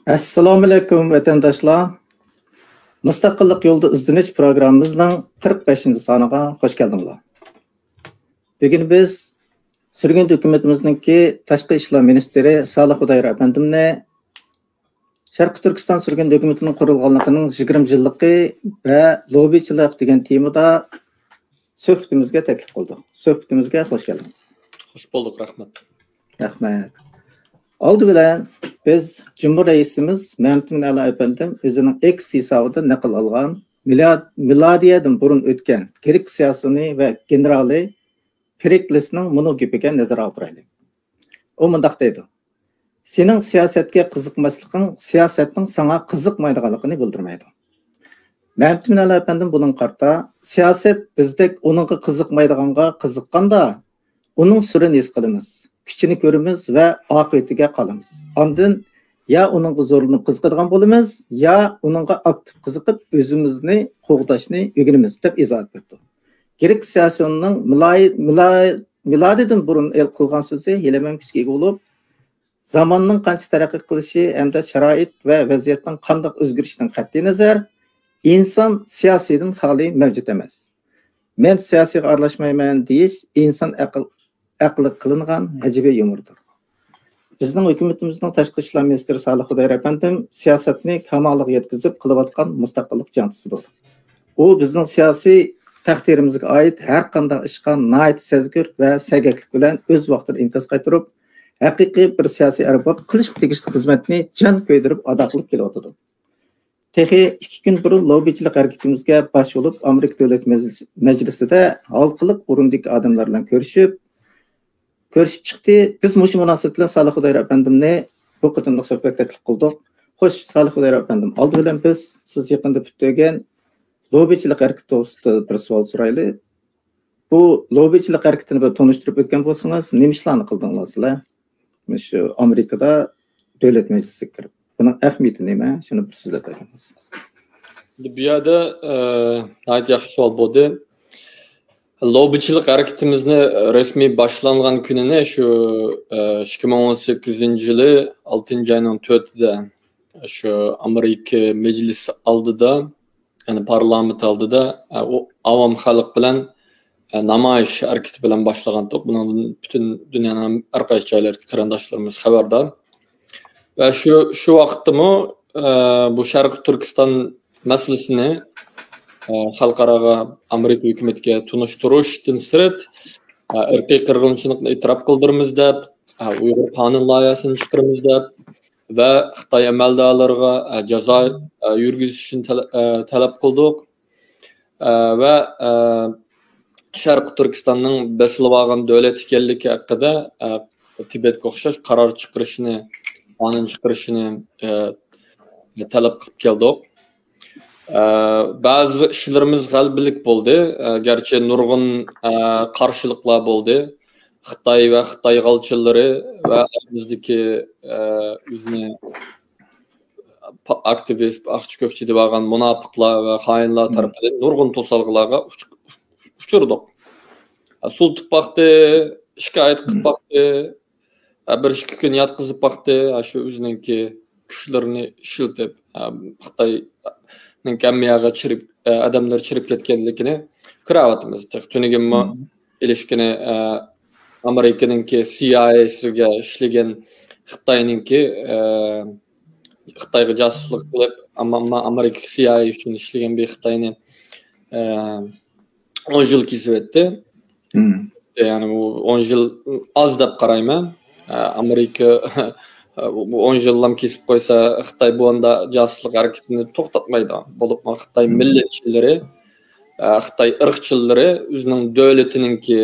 Assalomu alaykum vatandoshlar. Mustaqillik yo'lida izlanish programmamizning 45-soniga xush keldinglar. Bugun biz Sürgün hukumatimizningki Tashqi ishlar ministri Salih Xudayr efendimni Sharq Turkiston Sürgün hukumatining qurilganligining 20 yilligi va lobbichilik degan temada suhbatimizga taklif qildik. Suhbatimizga xush keldingiz. Xush bulduk, rahmat. Rahmat. Oldu bilan biz Cumhur Reisimiz Mehmet Ali efendim o'zining X hisobida naql olgan miladiyadan burun o'tgan Grek siyosini va generali Periklisning buni gapiga nazar oldiraylik. U mundaq deydi: "Sening siyosatga qiziqmasliging siyosatning sana qiziqmaydiganligini bildirmaydi." Mehmet Ali efendim bunun qarta siyoset bizdek onunga qiziqmaydiganga qiziqqanda onun süreni his qilamiz. Küçünü görümüz ve akıbetiga qalamiz. Ondan ya onunga zorlanıp qiziqadigan bo'lamiz, ya onunga aktiv qiziqib özümüzni qo'g'dashni o'rganamiz deb izoh berdi. Grek siyosatining miladidan burun el qilgan so'zi helamam kuchga bo'lib, zamonning qancha taraqqiy qilishi hamda sharoit va vaziyatning qanday o'zgarishidan qat'iy nazar, inson siyosiydan xoli mavjud emas. Men siyosiyga aralashmayman deyish inson aqli qilingan hajibe yumurdur. Bizning hukumatimizning tashqi ishlar ministri Salih Xudayr efendim siyosatni kamoliga yetkazib qilayotgan mustaqillik jangchisidir. U bizning siyosiy taqdirimizga oid har qanday ishga nihoyat sezgir va sagaklik bilan o'z vaqtida inkas qaytarib, haqiqiy bir siyosiy arbob qilishga tegishli xizmatni jon ko'ydirib ado qilib kelyotdi. Texi 2 kun burun lobbichilik harakatimizga bosh bo'lib, Amerika Davlat Majlisida halqiliq o'rindagi odamlar bilan ko'rishib chiqdi. Biz mushum munosabat bilan Salih Xudayr efendimni bu qatimliq suhbat taklif qildik. Xo'sh, Salih Xudayr efendim, oldi bilan biz siz yaqinda bitgan lobbichilik harakati to'g'risida bir savol so'raylik. Bu lobbichilik harakatini bir tanishtirib o'tgan bo'lsangiz, nima ishlarni qildingiz sizlar? Shu Amerikada davlat majlisiga kirib. Buning ahamiyati nima? Shuni bir so'zlab bersangiz. Bu yerda nihoyat yaxshi savol bo'ldi. Lobbichilik hareketimizni resmi başlangan gününe şu 2018 yılı 6. ayının 4'de şu Amerika meclisi aldı da, yani parlament aldı da o avam halk bilen namayış hareketi bilen başlagan tok. Bunun bütün dünyanın arkadaş joylarga qarindoshlarimiz xabardor. Ve şu vaqtda mı bu Sharq Turkiston meselesini xalqaraga Amerika hukumatiga tunishtirishdan sirt irqiy qirg'inchilikni e'tirof qildiramiz deb, Uyg'ur qonun loyihasini chiqaramiz deb va Xitoy amaldorlariga jazo yurgizishni talab qildik va Sharq Turkistonning bosilib olgan davlat ekanligi haqida Tibetga o'xshash qaror chiqarishni, qonun chiqarishni talab qilib keldik. Bazı işlerimiz g'albilik bo'ldi. Gerçi nurg'un qarshiliklar bo'ldi. Xitoy va Xitoy g'alchilari va bizdagi o'zini aktivist, aqchi-ko'kchi deb olgan munofiqlar va xoinlar tarafidan nurg'un to'salg'ilarga uchirdik. Sul tutmoqdi, shikoyat qilib boqdi, bir 2 kun yotqizib boqdi, shu o'ziningki kuchlarini ishlatib Xitoy kammiyaga chirib adamlar chirib ketganligini ko'ryapmiz. Tunigimma ilishkini Amerikaningki CIA'siga ishlagan Xitoyningki Xitoyga josuslik qilib, ammo Amerika CIA uchun ishlagan bir Xitoyni 10 yil kesib o'tdi. Ya'ni bu 10 yil oz deb qarayman. Amerika bu 10 yillam kesib qo'ysa, Xitoy bu onda josuslik harakatini to'xtatmaydi. Bo'lib, Xitoy millatchilari, Xitoy irqchilari o'zining davlatiningki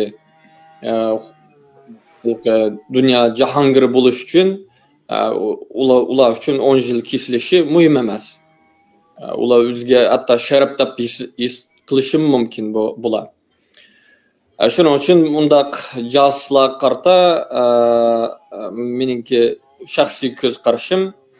dunyo jahongiri bo'lish uchun ular uchun 10 yil kesilishi muhim emas. Ular o'ziga hatto sharaf deb his qilishi mumkin bular. Shuning uchun undaq josuslar qarta meningki shaxsiy ko'z qarashim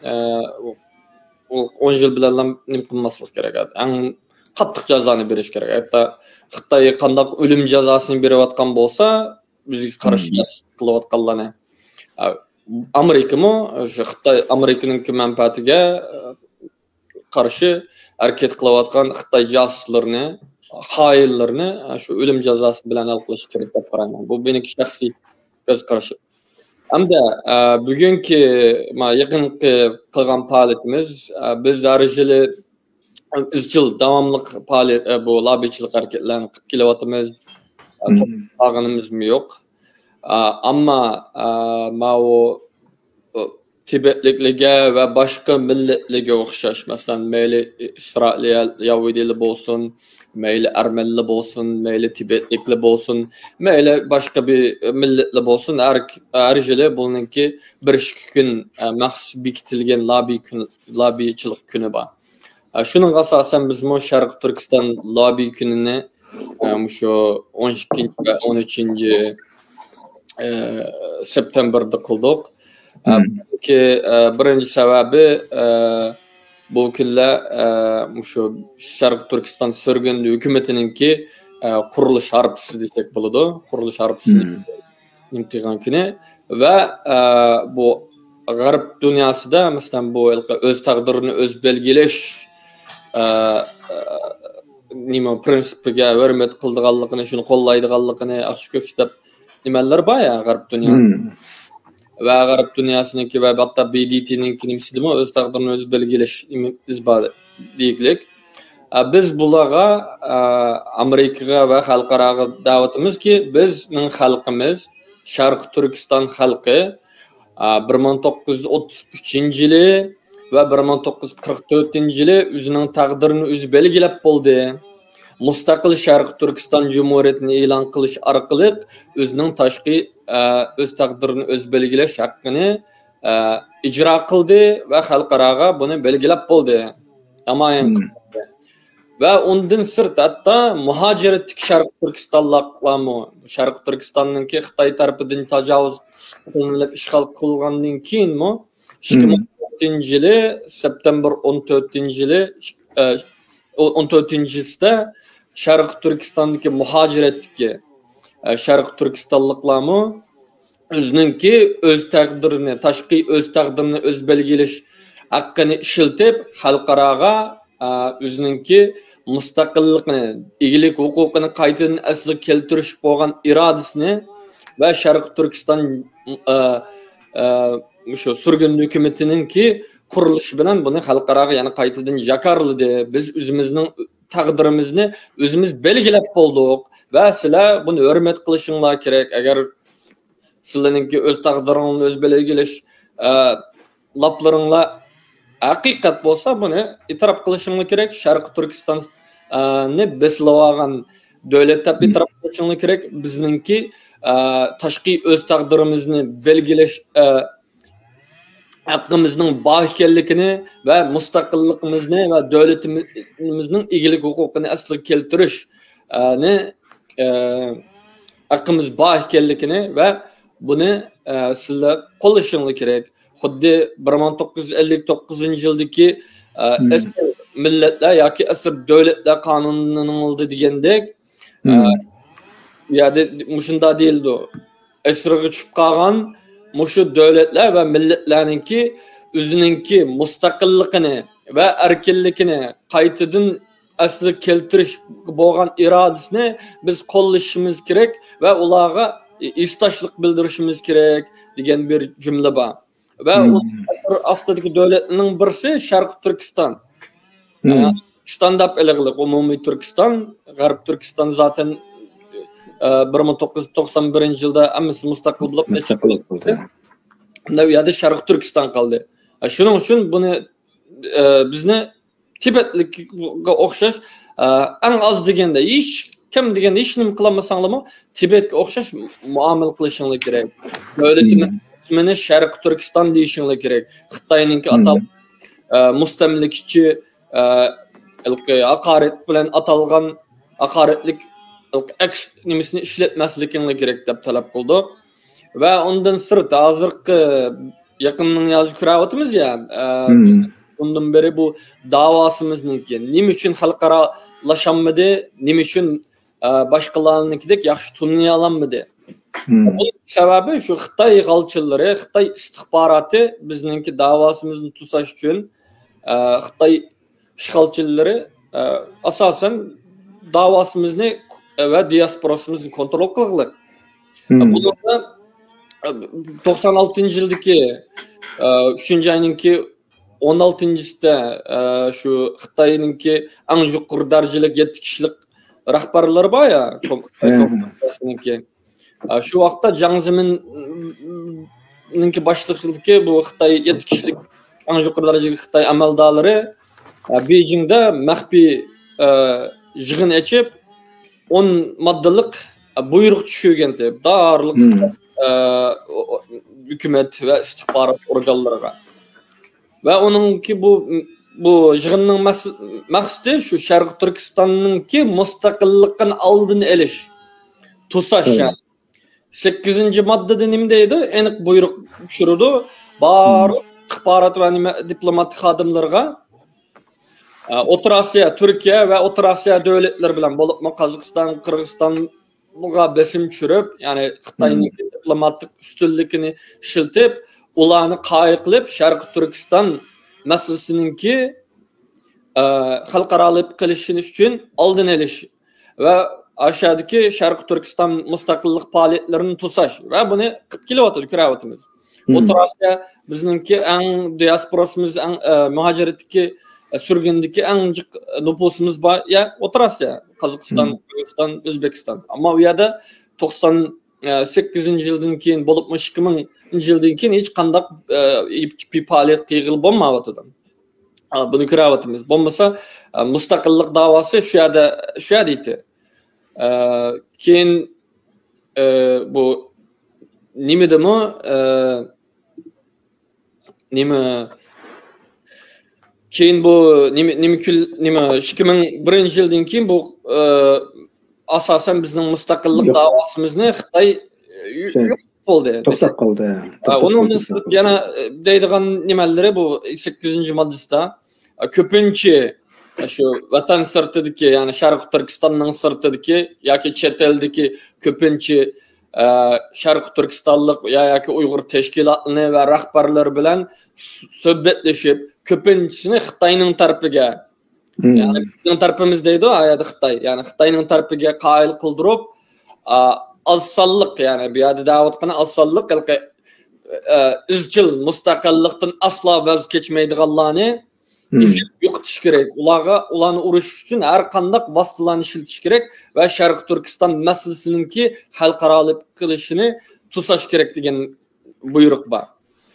10 yil bilan nima qilmaslik kerak. Eng qattiq jazoni berish kerak. Hatto Xitoy qanday o'lim jazosini berayotgan bo'lsa, bizga qarshi qilayotganlarni Amerika mı? Xitoy Amerikanın menfaatiga qarshi harakat qilayotgan Xitoy josuslarni, xoinlarni shu o'lim jazosi bilan hal qilish kerak deb qarayman. Bu mening shaxsiy ko'z qarashim. Hamda bugungi yaqinqi qilgan faoliyatimiz biz har yili izchil davomli faoliyat bu lobbichilik harakatlarini qilib kelyapmiz. To'xtag'inimiz yo'q. Ammo o Tibetliklarga va boshqa millatlarga o'xshash, masalan, mayli Isroil Yahudilar bo'lsin, mayli Armenlar bo'lsin, mayli Tibetliklar bo'lsin, mayli boshqa bir millatlar bo'lsin, har yili buningki bir kun maxsus bekitilgan lobbichilik kuni bor. Shuning asosan biz Sharq Turkiston lobbi kunini shu 12 va 13 septemberda qildik. Ki birinchi sababi bu kunlar shu Sharq Turkiston so'rgindi hukumatiningki qurilish harfisi desak bo'ladi. Qurilish harfisini imtihon kuni va bu g'arb dunyosida masalan bu o'z taqdirini o'z belgilash nima prinsipiga hurmat qildiganligini, shuni qo'llaydiganligini ochiq kitap nimalar bor ya g'arb dunyosi. Ve Arap dünyasındaki ve hatta BDT'ninki nimsidi mi öz taqdirini öz belgileş izbadi deyiklik. Biz bularga Amerikaga ve xalqaraga davetimiz ki bizning xalqimiz Sharq Turkiston xalqi 1933-yili ve 1944-yili o'zining taqdirini o'zi belgilab bo'ldi. Mustaqil Sharq Turkiston Cumhuriyetini e'lon qilish orqali o'zining tashqi o'z taqdirini o'z belgilash haqqini ijro qildi va xalqaraga buni belgilab bo'ldi. Namoyon qildi. Va undan sirt hatto muhojiratlik Sharq Turkistonliklarmi Sharq Turkistonningki Xitoy tarafidan tajovuz qilinib ishg'ol qilgandan keyinmi 2014-yili september 14-yili 14-yilda Sharq Turkistondagi muhojiratlikka Sharq Turkistonliklarmi o'zininki o'z taqdirini, tashqi o'z taqdirini o'z belgilash haqqini ishlatib, xalqaraga o'zininki mustaqillikni, egilik huquqini qaytadan asliga keltirish bo'lgan irodasini va Sharq Turkiston shu surgun hukumatiningki qurilishi bilan buni xalqaraga yana qaytadan jakarladi. Biz o'zimizning taqdirimizni o'zimiz belgilab bo'ldik. Va sizlar buni hurmat qilishinglar kerak. Agar sizlarningki o'z taqdiringizni o'z belgilash laplaringlar haqiqat bo'lsa, buni e'tirof qilishinglar kerak. Sharq Turkistonni beslab olgan davlat e'tirof qilishinglar kerak. Bizningki tashqi o'z taqdirimizni belgilash haqqimizning bor ekanligini va mustaqilligimizni va davlatimizning egilik huquqini asliga keltirish haqqimiz bor ekanligini va buni sizlar qo'llashinglar kerak. Xuddi 1959-yildagi asr millatlar yoki asr davlatlar qonunining oldi degandek ya shunda deyildi. Asrga tushib qolgan mushu davlatlar va millatlarningki o'zininki mustaqilligini va erkinligini qaytadan asliga keltirish bo'lgan irodasini biz qo'llashimiz kerak va ularga istoshlik bildirishimiz kerak degan bir jumla bor. Va ostidagi davlatning birisi Sharq Turkiston. Turkiston deb e'lon umumiy Turkiston, G'arb Turkiston zaten 1991-yilda hammasi mustaqil bo'lib bo'ldi. Unda u yerda Sharq Turkiston qoldi. Shuning uchun buni bizni Tibetlikga o'xshash eng oz deganda hech kim deganda hech nima qilmasanglarmi Tibetga o'xshash muomala qilishinglar kerak. Davlatimiz ismini Sharq Turkiston deyishinglar kerak. Xitoyninki atal mustamlikachi haqorat bilan atalgan haqoratlik nimasini ishlatmasliginglar kerak deb talab qildik. Va undan sirt hozirgi yaqinning yozib ko'ryapmiz ya, bundan beri bu davosimizniki nima uchun xalqarolashamadi, nima uchun boshqalarnikidek yaxshi tunlay olmadi. Bunun sebebi şu Xitay galçıları, Xitay istihbaratı bizninki davasımızın tusaş için Xitay işgalçıları asasen davasımızı ve diasporasımızı kontrol kılgılar. Bunun da 96 yıldaki 3. ayınki 16-da şu Xitay'ınki en yuqur darajalik 7 kişilik rahbarları var ya, şu vaqtda Jiang Zemin'ninki başlıqlıqı bu Xitay 7 kişilik en yuqur darajalik Xitay amaldalары Beijing'de maxfi yığın açıp 10 maddelik buyruq düşürgende darlık hükümet ve istihbarat organlarına. Ve onunki bu yığının maksidi şu Şarkı Türkistan'ınki mustaqilliqin aldını eliş. Tusaş yani. 8. maddede nimdeydi? Enik buyruq düşürüldü. Bar istihbarat ve diplomatik xadimlarga O'rta Osiyo, Türkiye ve O'rta Osiyo devletleri bilen bolupma Kazakistan, Kırgızstan'a besim düşürüp, yani Xitayning diplomatik üstünlükini işiltip, ularni qayıqlib Şarkı Türkistan meselesininki xalqaralıq qilishini üçün aldın eliş ve aşağıdaki Şarkı Türkistan mustaqillik faaliyetlerini tusaş ve bunu qilib kelyapti, ko'ryapmiz. O'rta Osiyo bizninki en diasporasımız, en muhaciretdeki sürgündeki en jiq nüfusumuz var ya O'rta Osiyo, Kazakistan, Kırgızstan, Özbekistan. Ama bu yerda 98 yıldan keyin bolupma 2000 yıldan keyin hiç qandaq bir faaliyet qilib bo'lmayapti. Bunu ko'ryapmiz. Bo'lmasa mustaqillik davası şu yerda edi. Keyin bu nimedimi nima keyin bu nima 2001 yıldan keyin bu asasen bizning mustaqillik davasimizni Xitoy yo'q bo'ldi. To'xtab qoldi. Onun yana deydigan nimalari bu 8. maddesida ko'pincha şu vatan sirtidagi, ya'ni Sharq Turkistonning sirtidagi yoki chet eldagi ko'pincha Sharq Turkistonlik yoki Uyg'ur tashkilotlarini va rahbarlari bilan suhbatlashib, ko'pinchisini Xitoyning tarafiga, ya'ni bizning tarafimizdaydi ayada Xitoy, ya'ni Xitoyning tarafiga qoyil qildirib, azsalliq, ya'ni bu yerda da'vatqani azsalliq izchil mustaqillikdan aslo vaz kechmaydiganlarni yo'qotish kerak. Ularni urish uchun har qanday vositalarni ishiltish kerak va Sharq Turkiston masalasiningki xalqaralik qilishini tusash kerak degan buyruq bor.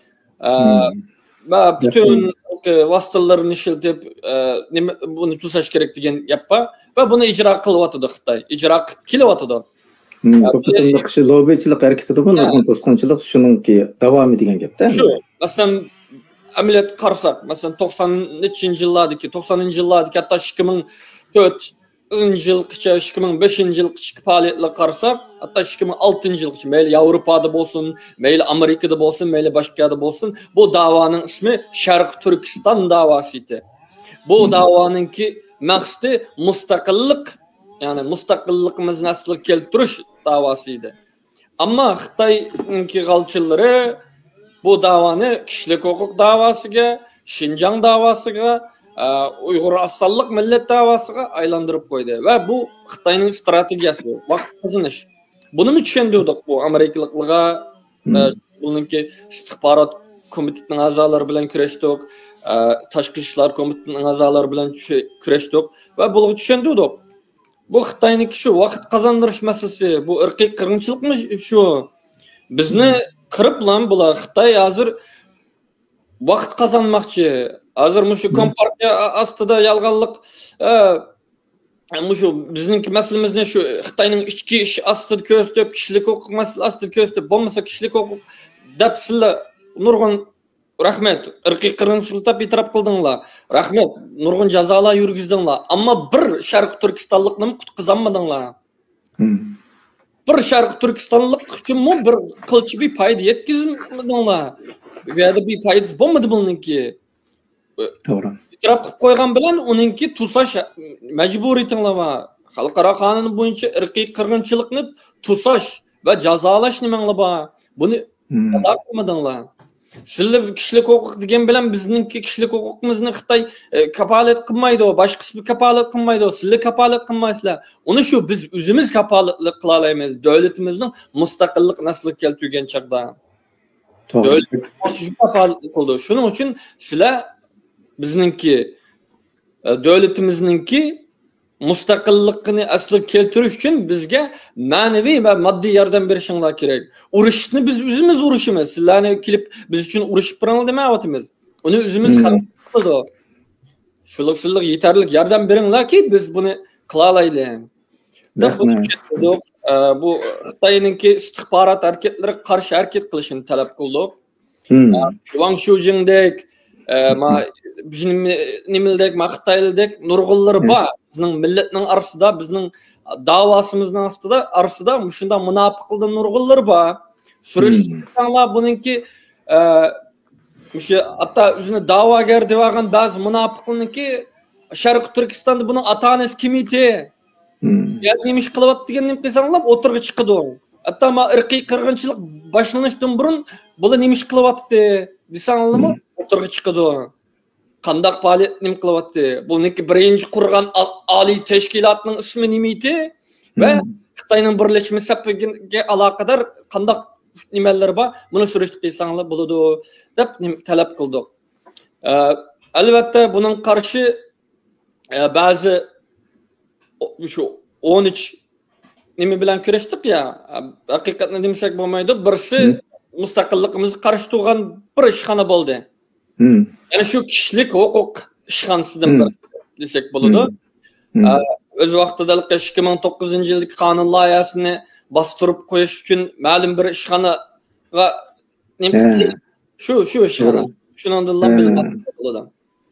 Va bütün vositalarni ishiltib buni tusash kerak degan gap bor va buni ijro qilyapti Xitoy. Ijro qilib kelyapti. Ko'pincha kishi lobbichilik harakatida bu nurg'un to'sqinchilik shuningki davomi degan gapda. Shu, masalan ameliyat qarsak, masalan 90-yillardagi hatta 2004 yılgacha 2005 yilgacha faoliyatlar qarsak, hatta 2006 yilgacha mayli Yevropada bo'lsin, mayli Amerikada bo'lsin, mayli boshqa yerda bo'lsin, bu da'voning ismi Sharq Turkiston da'vosi edi. Bu da'voninki maqsadi mustaqillik, yani mustaqilligimizni asli keltirish davası edi. Ama Xitoyning galçıları bu davani kişilik hukuk davasıga, Şinjan davasıga, Uyghur assallık millet davasıga aylandırıp koydu. Ve bu Xitoyning stratejiyasi, vaqt qazanish. Bunu mu tushundik bu Amerikaliklarga, buningki istihbarat komitetining a'zolari bilan kurashdik, tashqi ishlar komitetining a'zolari bilan kurashdik va bularga tushundik. Bu Xitoyning şu vaqt qazandirish masalasi, bu irqiy qirg'inchilikmi şu? Bizni qirib lan bular Xitoy hozir vaqt qazanmoqchi. Hozir mushu kompartiya ostida yolg'onlik mushu bizningki masalamizni shu Xitoyning ichki ish ostida ko'rsatib, kishilik huquq masalasi ostida ko'rsatib, bo'lmasa kishilik huquq deb sizlar nurg'un rahmet, irqiy qirg'inchilik deb e'tirof qildinglar. Rahmet, nurg'un jazolar yurgizdinglar. Ammo bir Sharq Turkistonlikni qutqizolmadinglar. Bir Sharq Turkistonlik uchun bir qilchi bir foyda yetkazmadinglar. Bu yerda bir foydasi bo'lmadi buningki. To'g'ri. E'tirof qilib qo'ygan bilan uningki tusash majburiy tinglar. Xalqaro qonun bo'yicha irqiy qirg'inchilikni tusash ve cazalaş nimanglar ba. Bunu ado qilmadinglar. Sizlar kishilik huquq degan bilan bizningki kishilik huquqimizni Xitoy kapolat qilmaydi, boshqasi kapolat qilmaydi, sizlar kapolat qilmaysizlar. Uni shu biz o'zimiz kapolatlik qila olamiz. Davlatimizning mustaqillik nasli keltirgan chaqda. Davlat shu kapolat qildi. Shuning uchun sizlar bizningki davlatimizningki mustaqillikni asli keltirish uchun bizga ma'naviy va moddiy yordam berishinglar kerak. Urushni biz o'zimiz urushimiz. Sizlarni kelib biz uchun urushib turamiz demayapmiz. Uni o'zimiz hal qildik. Sizlar yetarli yordam beringlarki biz buni qila olaylik. Bu Xitoyninki istixborot harakatlari qarshi harakat qilishini talab qildik. Wang Shujingdek nimildek Xitoydek nurg'unlari bor. Bizning millatning orasida, bizning da'vosimizning orasida shunda munofiqlarning nurg'unlari bor. Surishtirsanlar buningki o'sha hatto o'zini da'vogar deb olgan ba'zi munofiqlarniki Sharq Turkistonda buning ota-onasi kim edi? Yani nima ish qilyapti degan nima qilsanglar o'tirg'i chiqadi. Hatto irqiy qirg'inchilik boshlanishdan burun bular nima ish qilyapti desanglarmi o'tirg'i chiqadi. Qandaq faoliyat nima qilyapti? Buniki birinchi qurgan oliy tashkilotning ismi nima edi? Va Xitoyning birlashma safiga aloqador qandaq nimalar bor? Buni surishtirib qilsanglar bo'ladi deb talab qildik. Albatta buning qarshi ba'zi şu 13 nima bilan kurashdik ya, haqiqatni demasak bo'lmaydi. Birisi mustaqilligimizni qarshi turgan bir ishxona bo'ldi. Yani şu kishilik huquq ishxonasidan biri desak bo'ladi. O'z vaqtida 2009-yildagi qonun loyihasini bostirib qo'yish uchun ma'lum bir ishxonaga shu ishxona. Shundan bilan bo'ladi.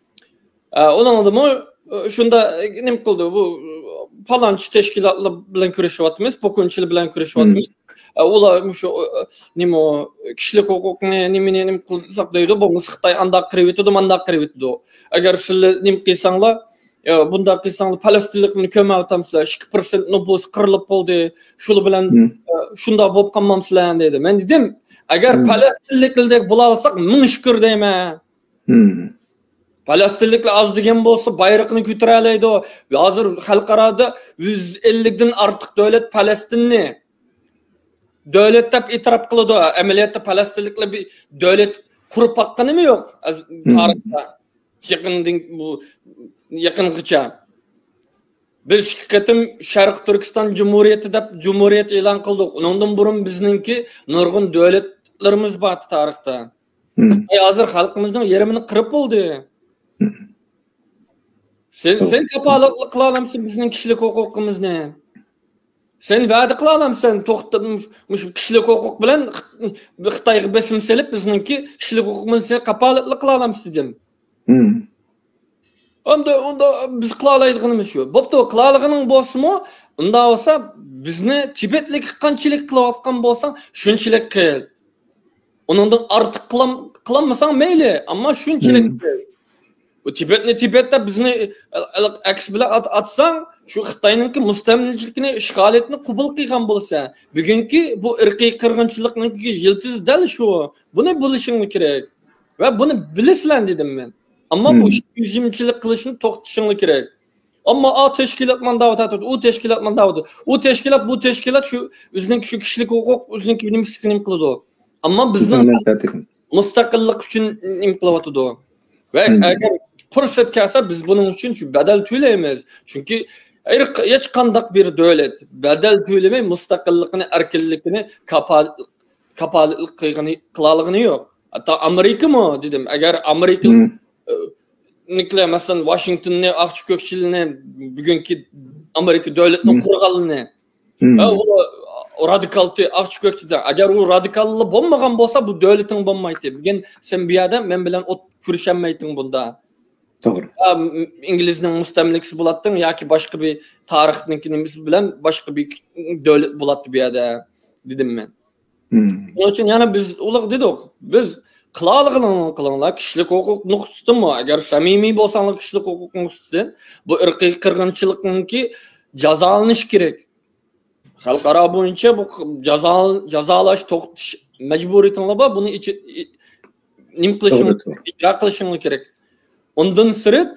Ularni shunda nima qildi bu falonchi tashkilotlar bilan kurashyapmiz, po'kinchilar bilan kurashyapmiz. Ular shu nima kishilik huquqni nima qilsak deydi, bu Xitoy andaq qirib o'tdi, mandaq qirib o'tdi. Agar sizlar nima qilsanglar, bunda qilsanglar falastinlikni ko'mayapsizlar, 2% nüfus qirilib qoldi. Shular bilan shunda bo'lib qolmamsizlar dedi. Men dedim, agar falastinlikdek bo'la olsak, ming shukr deyman. Falastinliklar az degan bo'lsa, bayroqni ko'tara oladi. Hozir xalqaroda 150 dan ortiq davlat Falastinni davlat deb e'tirof qiladi. Amaliyotda falastinliklar bir davlat qurib baqqanimi yo'q tarixda. Yaqingacha biz qatim Sharq Turkiston Cumhuriyeti deb Cumhuriyet e'lon qildik. Undan burun bizningki nurg'un davlatlarimiz bor tarixda. Hozir xalqimizning yerimini qirib bo'ldi. Sen kapolat qila olamsan bizning kishilik huquqimizni. Sen va'da qila olamsan to'xtab shu kishilik huquq bilan Xitoyga besim selib bizningki kishilik huquqimizni kapolat qila olamsiz dedim. Unda biz qila oladiganimiz shu. Bo'pti, qila olganing bo'lsa-mu, unda bo'lsa bizni Tibetlik qanchalik qilayotgan bo'lsang, shunchalik qil. Undan ortiq qilmasang mayli, ammo shunchalik qil. Bu Tibetda bizni aks bilan atsang, shu Xitoyninki mustamlikalikni ishg'oliyatni qabul qilgan bo'lsa, bugungi bu irqiy qirg'inchilikningki yiltiz dal shu. Buni bilishing kerak va buni bilasizlar dedim men. Ammo bu yuzimchilik qilishni to'xtatishing kerak. Ammo tashkilot mandat atadi, u tashkilot mandat. U tashkilot bu tashkilot shu o'zining shu kishilik huquq o'zining nimasiga qiladi. Ammo bizning mustaqillik uchun nim qilyapti. Va agar fursat kelsa biz buning uchun shu badal to'laymiz. Chunki hech qanday bir davlat badal to'lamay mustaqillikni, erkinlikni kapolatlik qilganligi yo'q. Hatto Amerikami dedim, agar Amerika nuklear masalan Washingtonni, aqsh ko'kchiligini bugungi Amerika davlatining qurganligini radikal aqsh ko'kchilar agar u radikalli bo'lmagan bo'lsa bu davlating bo'lmaydi. Bugun sen bu yerda men bilan ko'rishamayting bunda. To'g'ri. İngilizning mustamlikasi bo'lading yoki boshqa bir tarixning nimasi bilan boshqa bir davlat bo'ladi bu yerda dedim men. Onun uchun yana biz ular dedik. Biz qilinglar kishilik huquq nuqtasidanmi agar samimiy bo'lsanglar kishilik huquq nuqtasidan bu irqiy qirg'inchilikningki jazolanish kerak. xalqaro bo'yicha bu jazolash to'xtatish majburiyating bor, buni nim qilishing, ijro qilishing kerak. Undan sirt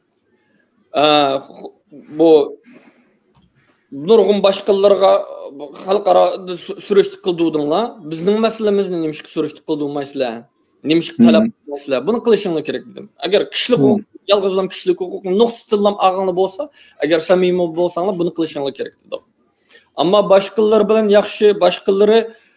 bu nurg'un boshqalarga xalqaro surishti qildinglar. Bizning masalamizni nimishga surishti qildingmaysizlar? Nimishga talab qilmaysizlar? Buni qilishing kerak dedim. Agar kishilik huquq, yolg'izlam kishilik huquqni nuqtatillam ag'ini bo'lsa, agar samimiy bo'lsanglar, buni qilishing kerak dedim. Ammo boshqalar bilan yaxshi, boshqalari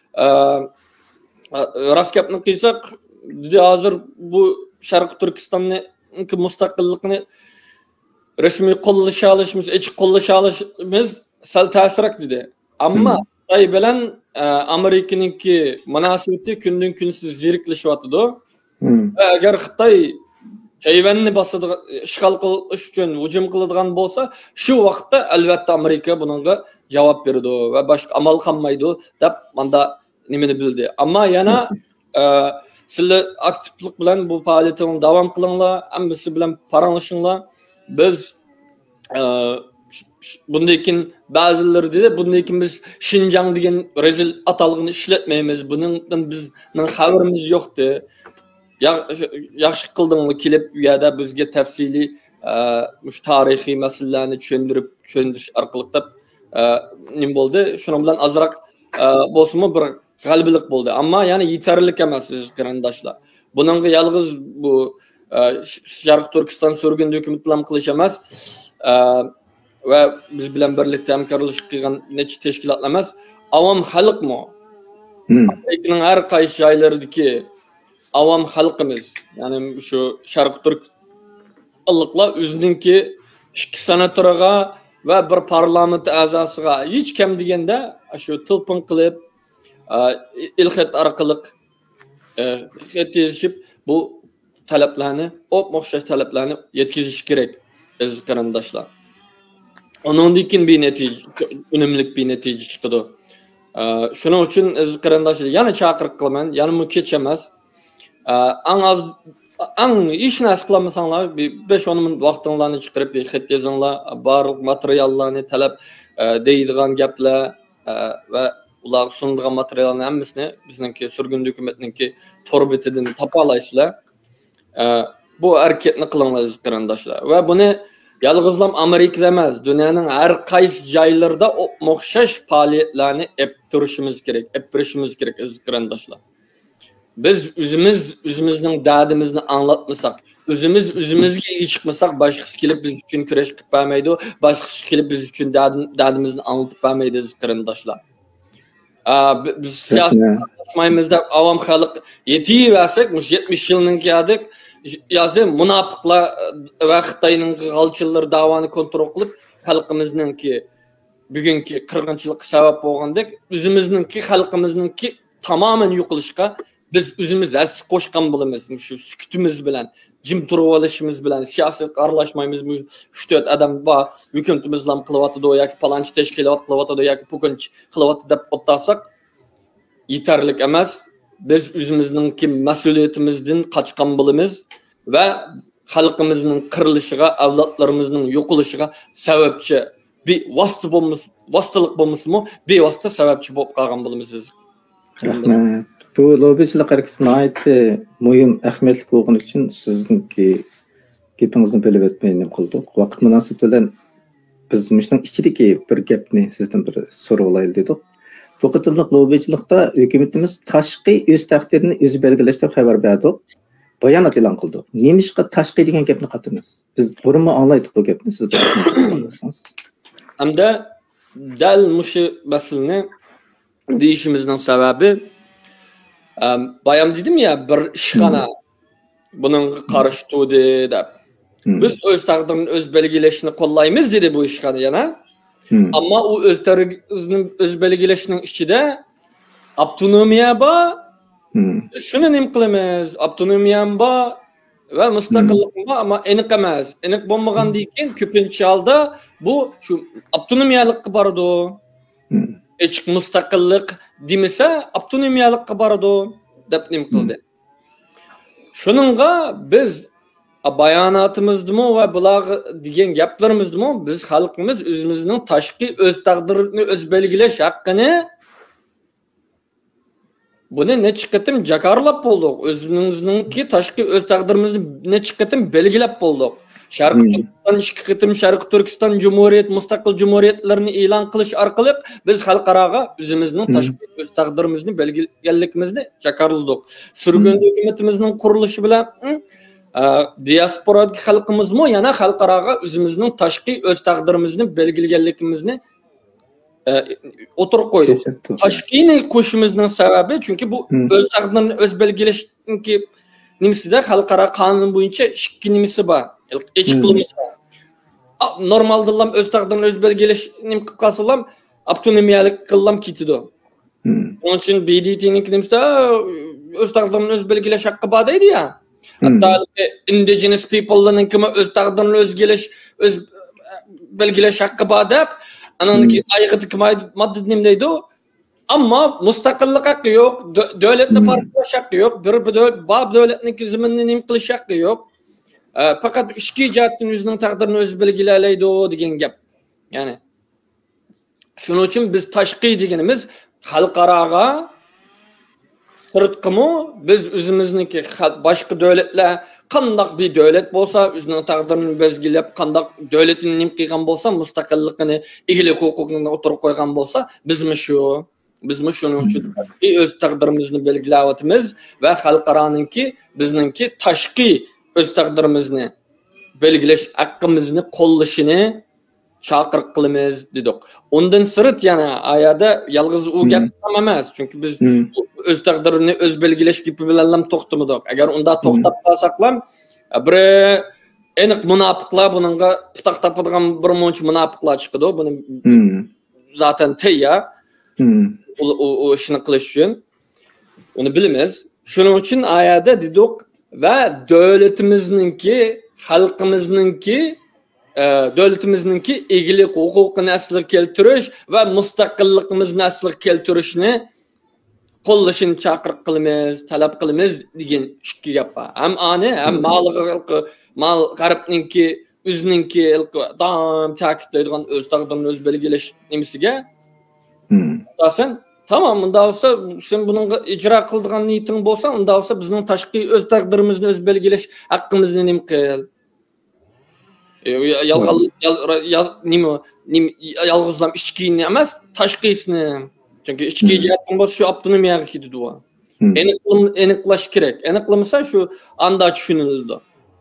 raskapni qilsak, hozir bu Sharq Turkistonning mustaqillikni resmiy qo'llasha olishimiz, ichki qo'llasha olishimiz sal ta'sirrak dedi. Ammo Xitoy bilan Amerikaninki munosabati kundan kun zeriklashyapti. Agar Xitoy Tayvanni bosadi, ishg'ol qilish uchun hujum qiladigan bo'lsa, shu vaqtda albatta Amerika bunga javob beradi va boshqa amal qilmaydi deb menda nimani bildi. Ammo yana sizlar aktivlik bilan bu faoliyatingizni davom qilinglar, hammasi bilan paranglashinglar. Biz bundan keyin ba'zilar dedi, bundan keyin biz Xinjiang degan rezil atalg'ini ishlatmaymiz. Bundan bizning xabarimiz yo'qdi. Yaxshi qildinglar kelib u yerda bizga tafsiliy mush tarixiy masalalarni tushuntirish orqali deb nim bo'ldi. Shuning bilan azroq bo'lsa-mu bir g'albilik bo'ldi. Ammo yana yetarlik emas qarindoshlar. Buningga yolg'iz bu Sharq Turkiston surgun dokumentlar qilish emas va biz bilan birlikda hamkorlik qilgan necha tashkilotlar emas, avom xalqmi? Amerikaning har qaysi joylaridagi avom xalqimiz, ya'ni shu Sharq Turkistonliklar o'zininki 2 senatoriga va bir parlament a'zosiga hech kam deganda shu tilpin qilib ilxat orqali yetishib bu talablarni, o'xshash talablarni yetkazish kerak aziz qarindoshlar. Ondan keyin bir natija, unumli bir natija chiqadi. Shuning uchun aziz qarindoshlar, yana chaqiriq qilaman, yana bu kech emas. Ang ish narsa qilmasanglar, 5-10 minut vaqtinglarni chiqarib xat yozinglar, barliq materiallarni talab deydigan gaplar va ular sunilgan materiallarning hammasini bizningki surgun dokumentninki torbetidan topa olasizlar. Bu harakatni qilinglar aziz qarindoshlar. Va buni yolg'izlam Amerikada emas, dunyoning har qaysi joylarida o'xshash faoliyatlarni turishimiz kerak aziz qarindoshlar. Biz o'zimizning dardimizni anglatmasak, o'zimizga ega chiqmasak, boshqasi kelib biz uchun kurash qilib bermaydi, boshqasi kelib biz uchun dardimizni anglatib bermaydi aziz qarindoshlar. Biz siyosatlaymiz deb avom xalq yetiversak, 70 yilning kedik, yo'zi munofiqlar va Xitoyning g'alchilari davoni kontrol qilib, xalqimizningki bugungi qirg'inchilikqa sabab bo'lgandek, o'zimizningki xalqimizningki tamoman yo'qolishga biz o'zimiz asli qo'shgan bo'lamiz. Shu sukutimiz bilan, jim turib olishimiz bilan, siyosatga aralashmaymiz. 3-4 odam bor, hukumatimiz ham qilyapti yoki palonchi tashkilot qilyapti yoki pukunchi qilyapti deb o'tsasak yetarli emas. Biz o'zimizning mas'uliyatimizdan qochgan bo'lamiz va xalqimizning qirilishiga, avlodlarimizning yo'qolishiga sababchi bir vositalik bo'lmasmi, bevosita sababchi bo'lib qolgan bo'lamiz. Rahmat. Bu lobbichilik harakatine ait muhim ahamiyetli olduğun için sizinki gapingizni bölüp ötmeyin kıldık. Vaqt münasebeti bilen biz müştəng içideki bir gapni sizden bir soru olaylı dedik. Bu qıtımlıq lobbichilikda hükümetimiz taşqi öz takdirini özü belgileştirip xabar berdik. Bayanat e'lon qildik. Nemishqa taşqi degan gapni qatırmız. Biz burunma anlaydık bu gapni, siz bilasiz. Hamda dal mushu masalani deyishimizning sababi bayam dedim ya bir ishxona bunun qarshi turdi deb. Biz o'z taqdirini o'z belgilashini qo'llaymiz dedi bu ishxona yana. Ammo u o'z belgilashning ichida avtonomiya bor. Shuni nim qilamiz, avtonomiya bor va mustaqillik bor, ammo aniq emas. Aniq bo'lmagandan keyin ko'pincha holda bu shu avtonomiyalikka boradi. Ichki mustaqillik demasa, avtonomiyalikka boradi deb nim qildi. Shuningga biz bayonotimizdimi va bular degan gaplarimizdimi biz xalqimiz o'zimizning tashqi o'z taqdirini o'z belgilash haqqini buni necha qatim jakarlab bo'ldik. O'zimizninki tashqi o'z taqdirimizni necha qatim belgilab bo'ldik. Sharqiy Turkiston, ikki qatim Sharqiy Turkiston Cumhuriyet, mustaqil cumhuriyetlarini e'lon qilish orqali biz xalqaroga o'zimizning tashqi o'z taqdirimizni belgilaganligimizni jakarladik. Surgun hukumatimizning qurilishi bilan diasporadagi xalqimizmi yana xalqaroga o'zimizning tashqi o'z taqdirimizni belgilaganligimizni o'tirib qo'ydik. Tashqini qo'shimizning sababi chunki bu o'z taqdirini o'z belgilashki nimisida xalqaro qonun bo'yicha ikki nimasi bor. Hech qilmasa normalda o'z taqdirini o'z belgilash nim qilib qolsalar avtonomiyalik qillam ketadi. Onun uchun BDT'ning nimisida o'z taqdirini o'z belgilash haqqi bor deydi ya. Hatta indigenous people'larning kim o'z taqdirini o'z belgilash haqqi bor deb anandaki ayg'idiki modda nim deydi. Ammo mustaqillik haqqi yo'q, davlatni parqlash haqqi yo'q, bir davlatning ziminini nim qilish haqqi yo'q. Faqat ichki jihatdan o'zining taqdirini o'zi belgilaydi degan gap. Ya'ni shuning uchun biz tashqi deganimiz xalqaroga sirtqimi biz o'zimizniki boshqa davlatlar qandoq bir davlat bo'lsa o'zining taqdirini belgilab qandoq davlatini nim qilgan bo'lsa mustaqilligini egilik huquqini o'tirib qo'ygan bo'lsa bizmi shuning uchun o'z taqdirimizni belgilayapmiz va xalqaroninki bizningki tashqi o'z taqdirimizni belgilash haqqimizni qo'llashini chaqiriq qilamiz dedik. Undan sirt yana ayada yalg'iz u gap ham emas. Chunki biz o'z taqdirini o'z belgilash gapi bilan ham to'xtamadik. Agar unda to'xtab qolsak ham bir aniq munofiqlar buningga putoq topadigan bir muncha munofiqlar chiqadi. Buni zaten tayyor. O ishni qilish uchun uni bilamiz. Shuning uchun ayada dedik va davlatimizningki, xalqimizningki davlatimizningki egilik huquqini asliga keltirish va mustaqilligimizni asliga keltirishni qo'llashini chaqiriq qilamiz, talab qilamiz degan ikki gap bor. Ham ani, ham mal g'arbninki o'zininki dam ta'kidlaydigan o'z taqdirini o'z belgilash nimasiga. Asosan tamam, unda olsa sen buning ijro qiladigan niyating bo'lsa, unda olsa bizning tashqi o'z taqdirimizni o'z belgilash haqqimizni nim qil. Yalg'izlam ichkini emas, tashqisini. Chunki ichki jihatdan bo'lsa shu avtonomiyaga ketadi u. Aniqlash kerak. Aniqlamasa shu anda tushuniladi.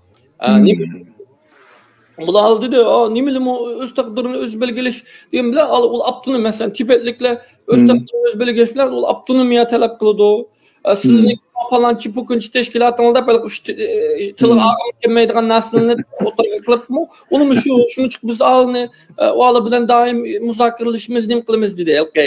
Bular dedi, nimalar o'z taqdirini o'z belgilash degan bilan u avtonom masalan tibetliklar o'z taqdirini o'z belgilash bilan u avtonomiya talab qiladi. Sizning falanchi pukunchi tashkilotingizda tilga og'im kelmaydigan narsalarni o'tirg'a qilibmi? Uni shuning uchun biz ola bilan doim muzokaralashimiz nim qilamiz dedi.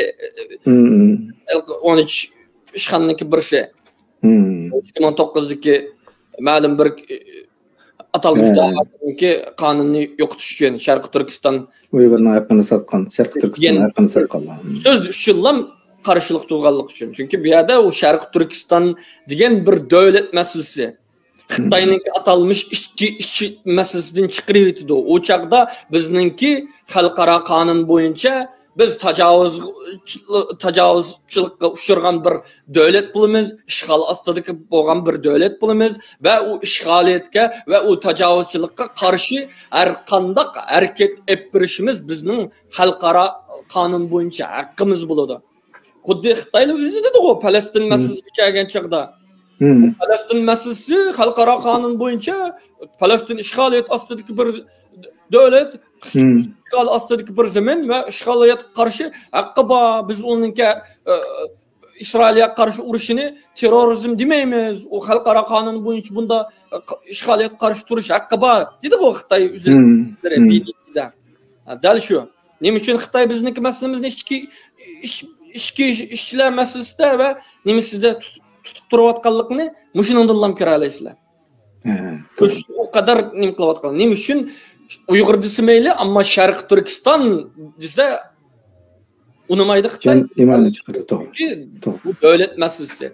13 ishxonniki birsi. 2009dagi ma'lum bir atalmışdaki qonunni yo'qotish uchun Sharqiy Turkiston Uyg'urning haqqini sotgan, Sharqiy Turkiston haqqini sotgan. Söz uchun qarshilik tug'anlik uchun. Chunki bu yerda u Sharqiy Turkiston degan bir davlat masalasi. Xitoyning atalmış ishchi masalasidan chiqarib o'tdi. O chaqda bizningki xalqaro qonun bo'yicha biz tajovuzchilikka uchragan bir davlat bo'lamiz, ishg'ol ostidagi bo'lgan bir davlat bo'lamiz va u ishg'oliyatga va u tajovuzchilikka qarshi har qanday harakat olib berishimiz bizning xalqaro qonun bo'yicha haqqimiz bo'ladi. Xuddi Xitoylar o'zi dedi-ku, Falastin masalasi kelgan chaqda. Falastin masalasi xalqaro qonun bo'yicha Falastin ishg'oliyat ostidagi bir davlat, ishg'ol ostidagi bir zamin va ishg'oliyatga qarshi haqqi bor. Biz uningga Isroilga qarshi urushini terrorizm demaymiz. U xalqaro qonun bo'yicha bunda ishg'oliyatga qarshi turish haqqi bor. Dedi-ku Xitoy o'zi BDT'da. Dal shu. Nima uchun Xitoy bizniki masalamizni ishchi ishchilar masalasida va nimasida tutib turayotganligini mushundan ko'ra olasizlar. O kadar nim qilayotgan. Nima uchun Uyg'ur desa mayli, ammo Sharqiy Turkiston desa unamaydi Xitoy. Imanni chiqaradi, to'g'ri. Bu davlat masalasi.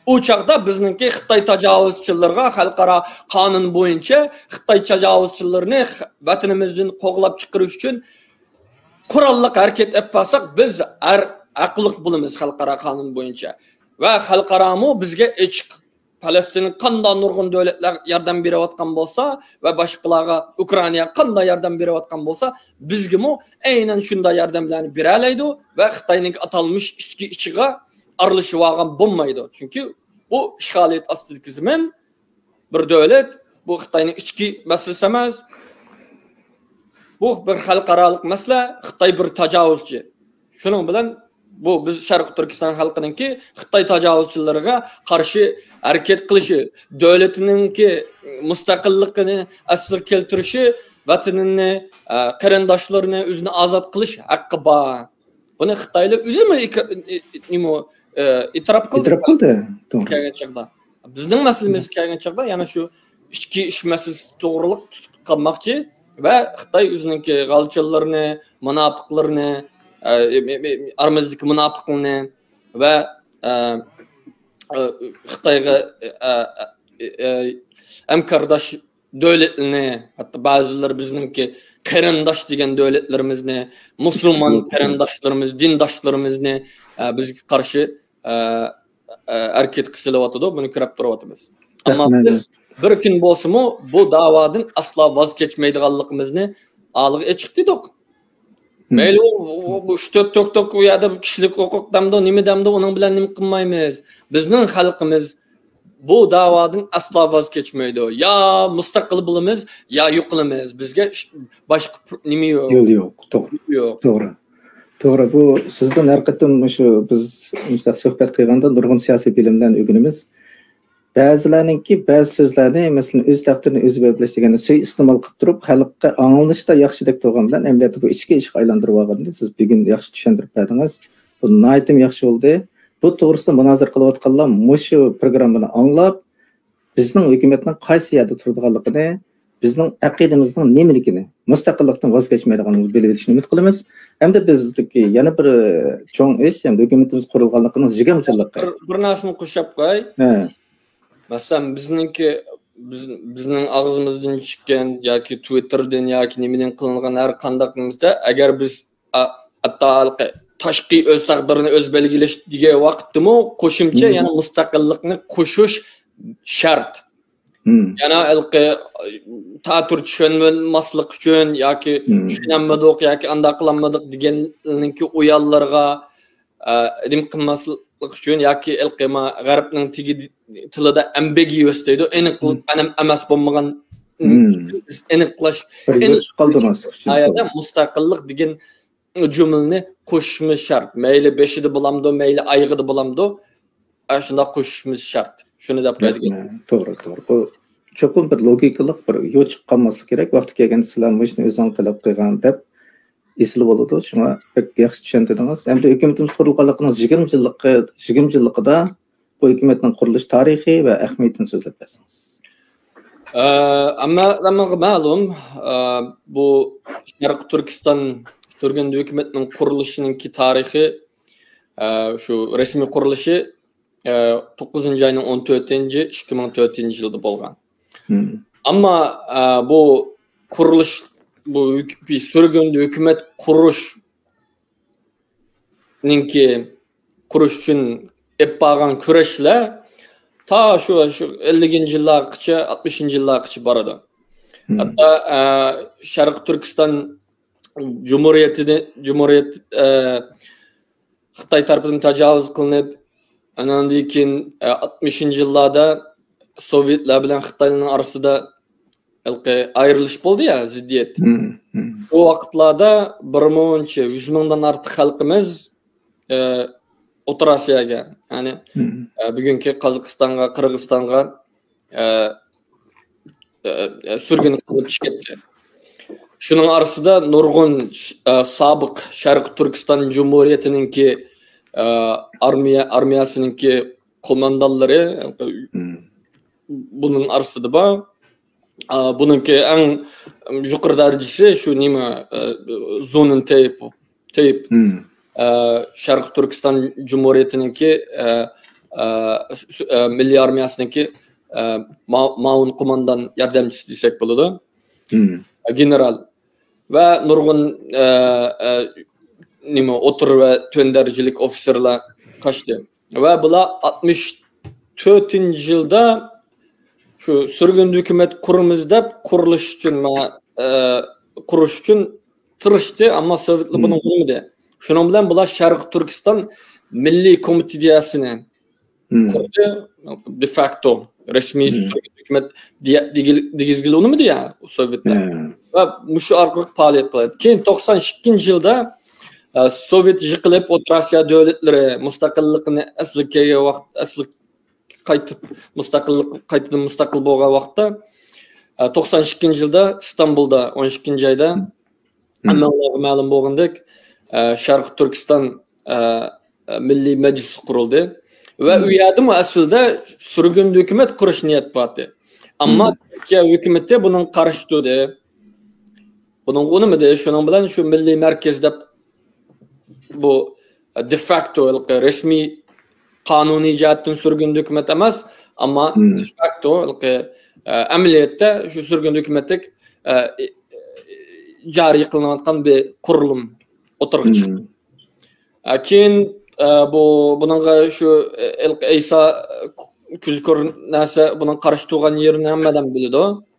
u chaqda bizningki Xitoy tajovuzchilariga xalqaro qonun bo'yicha Xitoy tajovuzchilarini vatanimizdan qo'g'lab chiqarish uchun qurolliq harakat etmasak biz aqliq bo'lamiz xalqaro qonun bo'yicha va xalqaromu bizga ichiq Falastin qanday nurg'un davlatlar yordam berayotgan bo'lsa va boshqalarga Ukrainaga qanday yordam berayotgan bo'lsa bizga aynan shunday yordamlarni bera oladi va Xitoyning atalmış ichiga aralashib olgan bo'lmaydi. Chunki bu ishg'oliyat ostidagi zamin bir davlat, bu Xitoyning ichki masalasi emas. Bu bir xalqaro masala, Xitoy bir tajovuzchi. Shuning bilan bu biz Sharq Turkiston xalqininki Xitoy tajovuzchilariga qarshi harakat qilishi, davlatininki mustaqilligini asr keltirishi, vatanini, qarindoshlarini o'zini ozod qilish haqqi bor. Buni Xitoylar o'zi itiraf qildi. Bizning masalamiz kelgan chaqda yana shu ichki ish masalasi to'g'riliq tutib qolmoqchi va Xitoy o'zininki g'alchilarini, munofiqlarni, aramizdagi munofiqlarni va Xitoyga hamkordosh davlatlarni, hatto ba'zilar bizningki qarindosh degan davlatlarimizni, musulmon qarindoshlarimiz, dindoshlarimizni bizga qarshi harakat qilyapti, buni ko'rib turyapmiz. Ammo biz bir kun bo'lsa-mu bu da'vodan aslo voz kechmaydiganligimizni aniq ochiq dedik. Mayli bu 4 u yerda kishilik huquq damda, nima damda uning bilan nima qilmaymiz. Bizning xalqimiz bu da'vodan aslo voz kechmaydi. Ya mustaqil bo'lamiz, ya yo'qolamiz. Bizga boshqa nima yo'q. Yo'l yo'q. To'g'ri. To'g'ri, bu sizdan har qatam shu biz suhbat qilganda nurg'un siyosiy bilimdan o'rganamiz. Ba'zilarninki ba'zi so'zlarni, masalan, o'z taqdirini o'zi belgilash degani iste'mol qilib turib, xalqqa anglanishda yaxshi deb turgan bilan emniyatni bu ichki ishga aylantirib olganda siz bugun yaxshi tushuntirib berdingiz. Bu nihoyatda yaxshi bo'ldi. Bu to'g'risida munozara qilayotganlar shu programmani anglab, bizning hukumatning qaysi yerda turadiganligini, bizning aqidamizning nimaligini, mustaqillikdan voz kechmaydiganini bilib olishni umid qilamiz. Hamda bizdagi yana bir cho'ng ish, ham hukumatimiz qurilganligining jigamchiligi. Bir narsani qo'shib qo'y. Masalan, bizning og'zimizdan chiqqan yoki Twitterdan yoki nimadan qilingan har qandaqimizda agar biz hatto tashqi o'z taqdirini o'z belgilash degan vaqtdimi qo'shimcha yana mustaqillikni qo'shish shart. Yana ta'tur tushunmaslik uchun yoki tushunmadik yoki anda qilmadik deganninki o'yallarga nim qilmaslik uchun yoki ilqima g'arbning tilida ambiguous deydi. Aniq emas bo'lmagan aniqlash ayada mustaqillik degan jumlani qo'shishimiz shart. Mayli 5'ida bo'lamdi, mayli ayg'ida bo'lamdi, shunda qo'shishimiz shart. Shuni deb qo'ydik. To'g'ri. Bu cho'qim bir logikalik bir yo'l chiqib qolmasi kerak. Vaqti kelganda sizlar shuni o'zing talab qilgan deb esli bo'ladi. Shunga pek yaxshi tushundingiz. Endi hukumatimiz qurilganligining 20 yilligida bu hukumatning qurilish tarixi va ahamiyatini so'zlab bersangiz. Amma ma'lum bu Sharq Turkiston Turganda hukumatning qurilishining tarixi shu rasmiy qurilishi 9-ayning 14-2004-yilda bo'lgan. Ammo bu qurilish bu Surgunda hukumat qurish uchun eppagan kurashlar ta shu 50-yillargacha, 60-yillargacha boradi. Hatto Sharq Turkiston Cumhuriyet Xitoy tarafidan tajovuz qilinib, andan keyin 60-yillarda Sovetlar bilan Xitoyning orasida ayrilish bo'ldi ya, ziddiyat. O vaqtlarda 100 mingdan ortiq xalqimiz O'rta Osiyoga, ya'ni bugungi Qozog'istonga, Qirg'izistonga surgun qilib chiqdi. Shuning orasida nurg'un sobiq Sharq Turkiston Jumhuriyatininki armiyasiningki qo'mondonlari buning orasida bor. Buningki eng yuqori darajasi shu nima Zonin Tayyip Sharq Turkiston Jumhuriyatininki Milliy armiyasiniki Maun qo'mondan yordamchisi desak bo'ladi. General va nurg'un o'tir va to'rt darajalik ofitserlar qochdi. Va bular 64-yilda shu surgun hukumat quramiz deb qurilish uchun tirishdi, ammo Sovetlar buni qilmadi. Shuning bilan bular Sharq Turkiston Milliy komiteyasini qurdi, de facto rasmiy hukumat degizgili unimidi ya Sovetlar. Va shu orqali faoliyat qiladi. Keyin 92-yilda Sovet yiqilib, O'rta Osiyo davlatlari mustaqillikni asli qaytib mustaqil bo'lgan vaqtda 92-yilda Istanbulda 12-oyda hammalarga ma'lum bo'lgandek Sharq Turkiston Milliy Majlis qurildi va u yerda aslida surgun hukumat qurish niyat bor. Ammo Turkiya hukumati buning qarshi turdi. Buning unimidi, shuning bilan shu milliy markaz deb bu de facto rasmiy qonuniy jihatdan surgun hukumat emas, ammo de facto amaliyotda shu surgun hukumatlik joriy qilinayotgan bir qurilma o'tirg'i chiqdi. Keyin buningga shu Isa ko'z ko'rnasa buning qarshi turgan yerini hammadan biladi.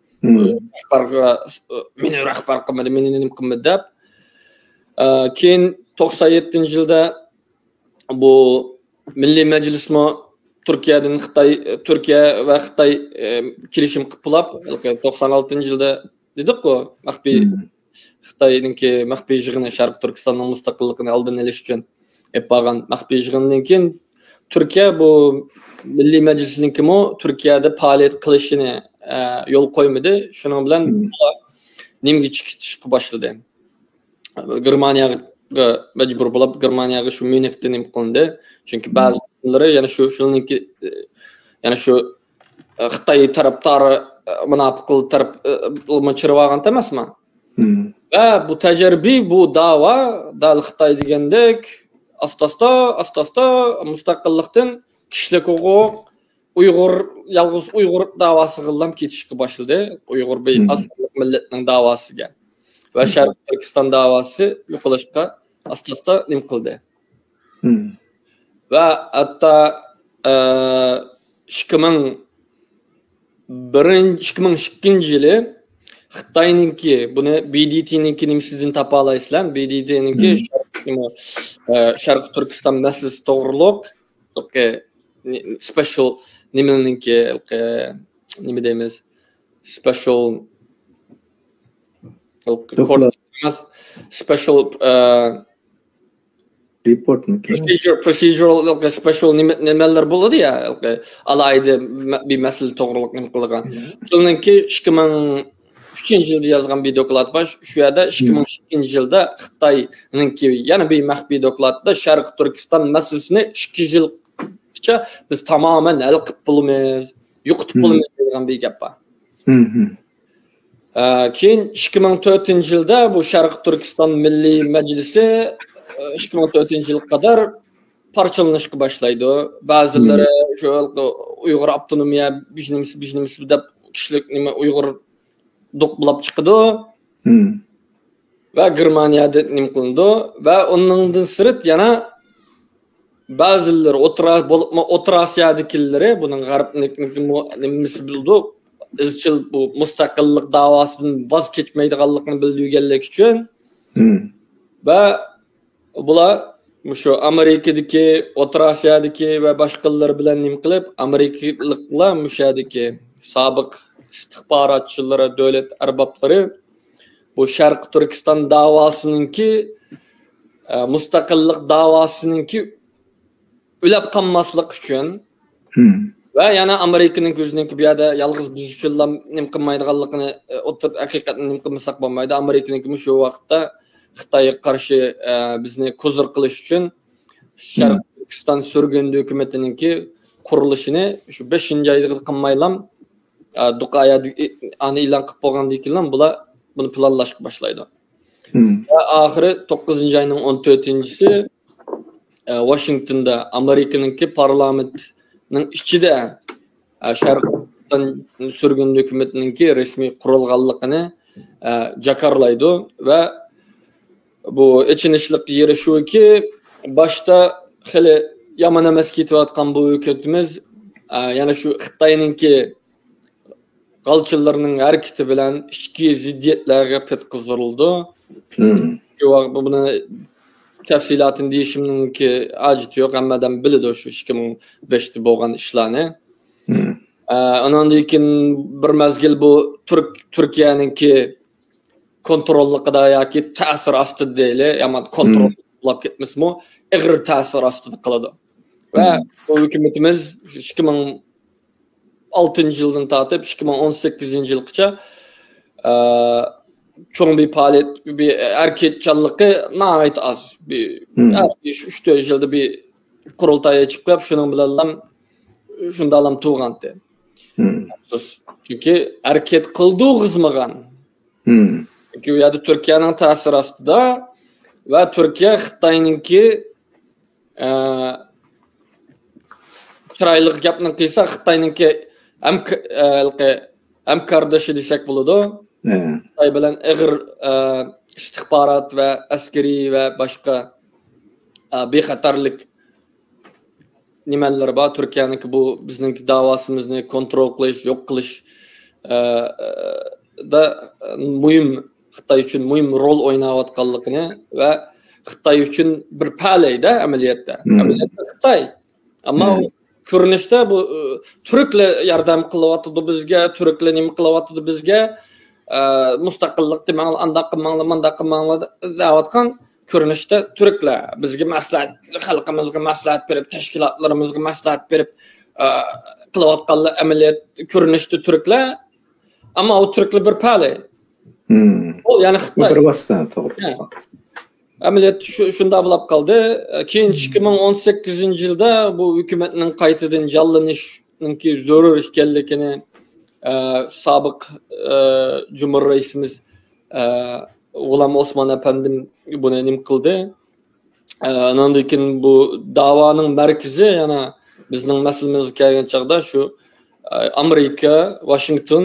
Meni rahbar qilmadi, meni nima qilmadi deb. Keyin 97-yilda bu Milliy Majlismi Turkiya va Xitoy kelishim qilib, 96-yilda dedik-ku, maxfiy Xitoyningki maxfiy yig'ini Sharq Turkistonning mustaqilligini oldin olish uchun yapgan maxfiy yig'indan keyin Turkiya bu Milliy Majlisninkimi Turkiyada faoliyat qilishini yo'l qo'ymadi. Shuning bilan nimga chiqishga boshladi. Germaniyaga majbur bo'lib, Germaniyaga shu Myunxda nim qilindi. Chunki ba'zi qismlari yana shu Xitoy tarafdori munofiq taraf chirib olgan emasmi? Va bu tajriba, bu da'vo dal Xitoy degandek asta-asta mustaqillikdan kishilik huquq yalnız Uyg'ur da'vosi qilib ketishga boshladi. Uyg'ur bir asrlik millatning da'vosiga va Sharq Turkiston da'vosi yo'qolishga asta-asta nim qildi. Va hatto 2002-yili Xitoyninki buni BDTninki nimasidan topa olasizlar. BDTninki Sharq Turkiston masalasi to'g'riliq special nimaninki nima deymiz? Special report procedural special nimalar bo'ladi ya, alayda bir masala to'g'riliq nima qilgan. Shuningki 2003-yilda yozgan bir doklad bor. Shu yerda 2002-yilda Xitoyninki yana bir maxfiy dokladda Sharq Turkiston masalasini 2 yilgacha biz tamoman hal qilib bo'lamiz, yo'qotib bo'lamiz degan bir gap bor. Keyin 2004-yilda bu Sharq Turkiston Milliy Majlisi 2004-yilga qadar parchalanishga boshlaydi. Ba'zilari shu Uyg'ur avtonomiya bijnimisi deb kishilik nima Uyg'ur do'qblab chiqdi va Germaniyada nim qilindi va undan sirt yana ba'zilar O'rta Osiyodagilari buning g'arbniki bildi. Izchil bu mustaqillik davosidan voz kechmaydiganligini bildirganlik uchun va bular shu Amerikadagi, O'rta Osiyodagi va boshqalar bilan nim qilib, Amerikaliklar mushadagi sobiq istixborotchilar, davlat arboblari bu Sharq Turkiston davosiningki mustaqillik davosiningki ulab qolmaslik uchun va yana Amerikaning ko'zininki bu yerda yolg'iz biz uchun nim qilmaydiganligini haqiqatni nim qilmasak bo'lmaydi. Amerikaninki shu vaqtda Xitoyga qarshi bizni ko'zir qilish uchun Sharq Turkiston surgun hukumatiningki qurilishini shu 5-oyda qilmaylam Duqayada ani e'lon qilib qo'ygandan keyin bular buni planlashga boshlaydi. Va oxiri 9-oyning 14-si Washingtonda Amerikaninki parlament ichida Sharqdan sürgün hökümetninki resmi qurulganligini jakarlaydı ve bu içinişlik yeri şu ki başta hali yaman emas ketayotgan bu hökümetimiz yana şu Xitoyninki qalçılarının hareketi bilan ichki ziddiyetlarga petqizirildi. Şu bunu tafsilatını deyişimninki acıt yok, hammadan biladi şu 2005'te bo'lgan ishlarni. Ondan keyin bir mezgil bu Türkiye'ninki kontrolliqida yoki ta'sir ostida deyli, yomon kontrol qilib ketmasmi, ig'ir ta'sir ostida qiladi. Va bu hukumatimiz 2006 yıldan tatip 2018 yılgacha çoğun bir faaliyet, bir erkekçalığı nahayet az. Bir 3-4 yılda bir kurultaya çıkıp şunun bilen şunda alam tuğandı. Çünkü erkek kıldığı kızmağan. Çünkü ya da Türkiye'nin tasir astıda ve Türkiye Xitay'ninki çıraylık yapının kıysa Xitay'ninki hem kardeşi desek buludu. Xitay bilen ağır istihbarat ve askeri ve başka bexatarlık nimeler var. Türkiye'ninki bu bizninki davasımızı kontrol kılış, yok kılış da mühim Xitay için mühim rol oynayotganligini ve Xitay için bir paleydi ameliyatta. Ameliyatta Xitay. Ama ko'rinishda bu Türkler yordam qilyapti bizga, Türkler nima qilyapti bizga, mustaqillik demoqli, andaq qilmanglar deyotgan ko'rinishda Türkler bizga maslahat, xalqimizga maslahat berib, tashkilotlarimizga maslahat berib qilyotganlar amaliyot ko'rinishda Türkler, ama o Türkler bir pali. O yani Xitoy. Bir vasita, to'g'ri. Ameliyat şunda bulab kaldı. Keyin 2018 yılda bu hükümetinin qaytadan jallanishninki zarur ekanligini sobiq Cumhur Reisimiz G'ulom Osmon efendim buni nim qildi. Ondan keyin bu da'voning markazi yana bizning masalamizga kelgan chaqda shu Amerika, Washington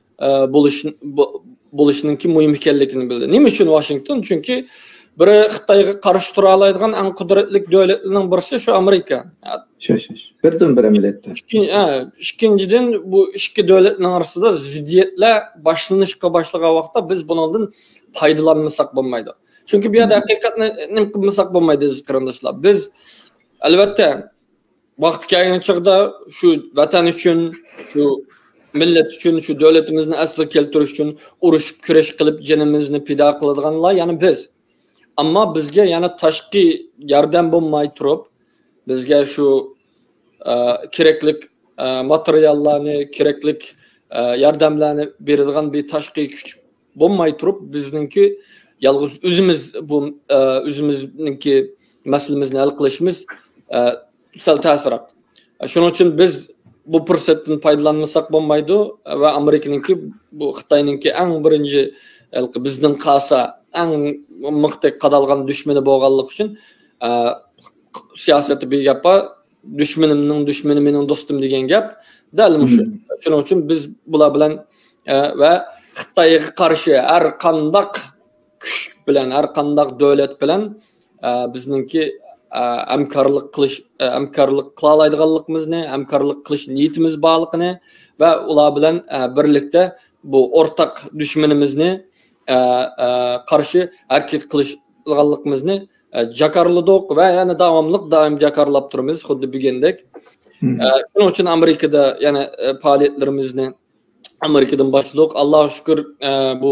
bo'lishninki muhim ekanligini bildi. Nima uchun Washington? Chunki biri Xitoyga qarshi tura oladigan eng qudratli davlatlarning birisi shu Amerika. Birdan bir amaliyotda. Ikkinchidan bu ikki davlatning orasida ziddiyatlar boshlanishga boshlagan vaqtda biz bundan foydalanmasak bo'lmaydi. Chunki bu yerda haqiqatni nim qilmasak bo'lmaydi qarindoshlar. Biz albatta vaqt kelgan chog'da shu vatan uchun, shu millet uchun, shu davlatimizni asli keltirish uchun urushib kurash qilib jonimizni fido qiladiganlar, ya'ni biz. Ama bizge yani tashqi yardım bo'lmay turib, bizge şu keraklik materiallarni, keraklik yordamlarni beradigan bir tashqi kuch bo'lmay turib, bizningki yalnız o'zimizningki masalamizni hal qilishimiz sal ta'sirroq. Shuning uchun biz bu fursatdan foydalanmasak bo'lmaydi va Amerikaningki bu Xitoyninki eng birinchi bizning qasa eng mıqtı qadalgan düşmeni bo'lganligi uchun siyosati bir gap, düşmanimning düşmani mening do'stim degan gap dal shu. Shuning uchun biz bular bilan va Xitoyga qarshi har qandaq kuch bilan, har qandaq davlat bilan bizningki hamkorlik qila oladiganligimizni, hamkorlik qilish niyatimiz borligini va ular bilan birlikda bu o'rtaq düşmanimizni qarshi harakat qilishganligimizni jakarladik va yana doim jakarlab turamiz xuddi degandek. Shuning uchun Amerikada yana faoliyatlarimizni Amerikadan boshladik. Allohga shukr bu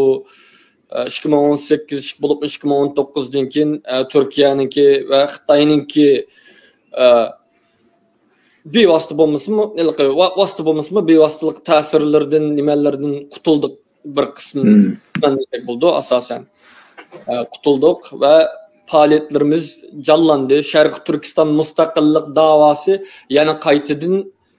2018 bo'lib 2019dan keyin Turkiyaniki va Xitoyninki bevosita bo'lmasmi, bevositalik ta'sirlardan, nimalardan qutuldik. Bir kısmından buldu asasen kutulduk ve faaliyetlerimiz canlandı. Şarkı Türkistan müstakillik davası yani kayıtedin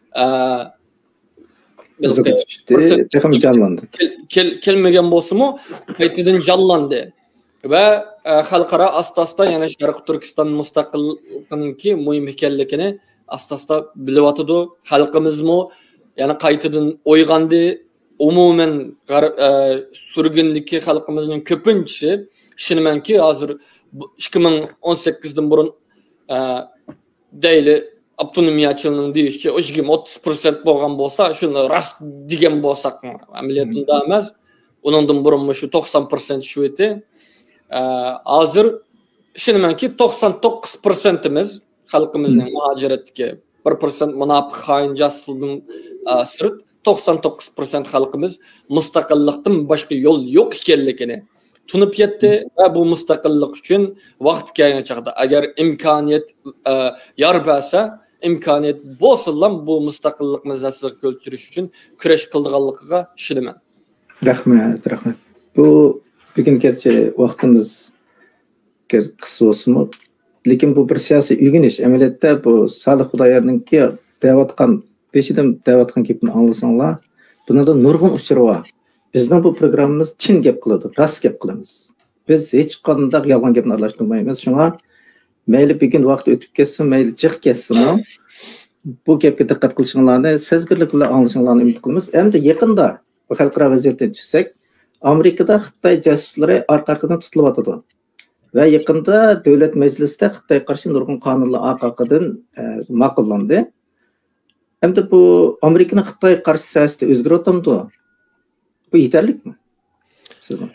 canlandı. Kelmegen bolsumu kayıtedin canlandı ve halkara asta yani Şarkı Türkistan müstakilliğinki muhim ekanligini asta biliyotidu. Xalqimizmi yani qaytadan o'yg'andi. Umuman surgundagi xalqimizning ko'pinchisi ishonamanki hozir 2018dan burun deyli avtonomiyachilarning deyishicha 30% bo'lgan bo'lsa, shuni rost degan bo'lsak, amaliyotda emas, uningdan burun shu 90% shu edi. Hozir ishonamanki 99%imiz xalqimizning muhojiratga 1% munofiq xoin jasldan sirt 99% xalqimiz mustaqillikdan boshqa yo'l yo'q ekanligini tunib yetdi va bu mustaqillik uchun vaqt kelgan chaqda agar imkoniyat yor bersa, imkoniyat bo'lsa bu mustaqillik masalasiga ko'chirish uchun kurash qilganligiga ishonaman. Rahmat. Bu bugun gerçi vaqtimiz qisqa bo'lsa-mu, lekin bu bir siyosiy o'rganish. Amaliyotda bu Salih Xudoyorninki deyotgan peşidim deyotgan gapni anglasanglar, bunada nurg'un uchur bor. Bizning bu programmamiz chin gap qiladi, rost gap qilamiz. Biz hech qanday yolg'on gapni aralashtirmaymiz. Shunga mayli bugun vaqt o'tib ketsin, mayli jiq ketsin, bu gapga diqqat qilishinglarni, sezgirlik bilan anglashinglarni umid qilamiz. Endi yaqinda bu xalqaro vaziyatdan chiqsak, Amerikada Xitoy jasuslari orqa-orqadan tutilyotdi. Va yaqinda davlat majlisida Xitoy qarshi nurg'un qonunlar orqa-orqadan ma'qullandi. Endi bu Amerikaning Xitoy qarshi siyosati o'zgaryapti. Bu yetarlikmi? Sizning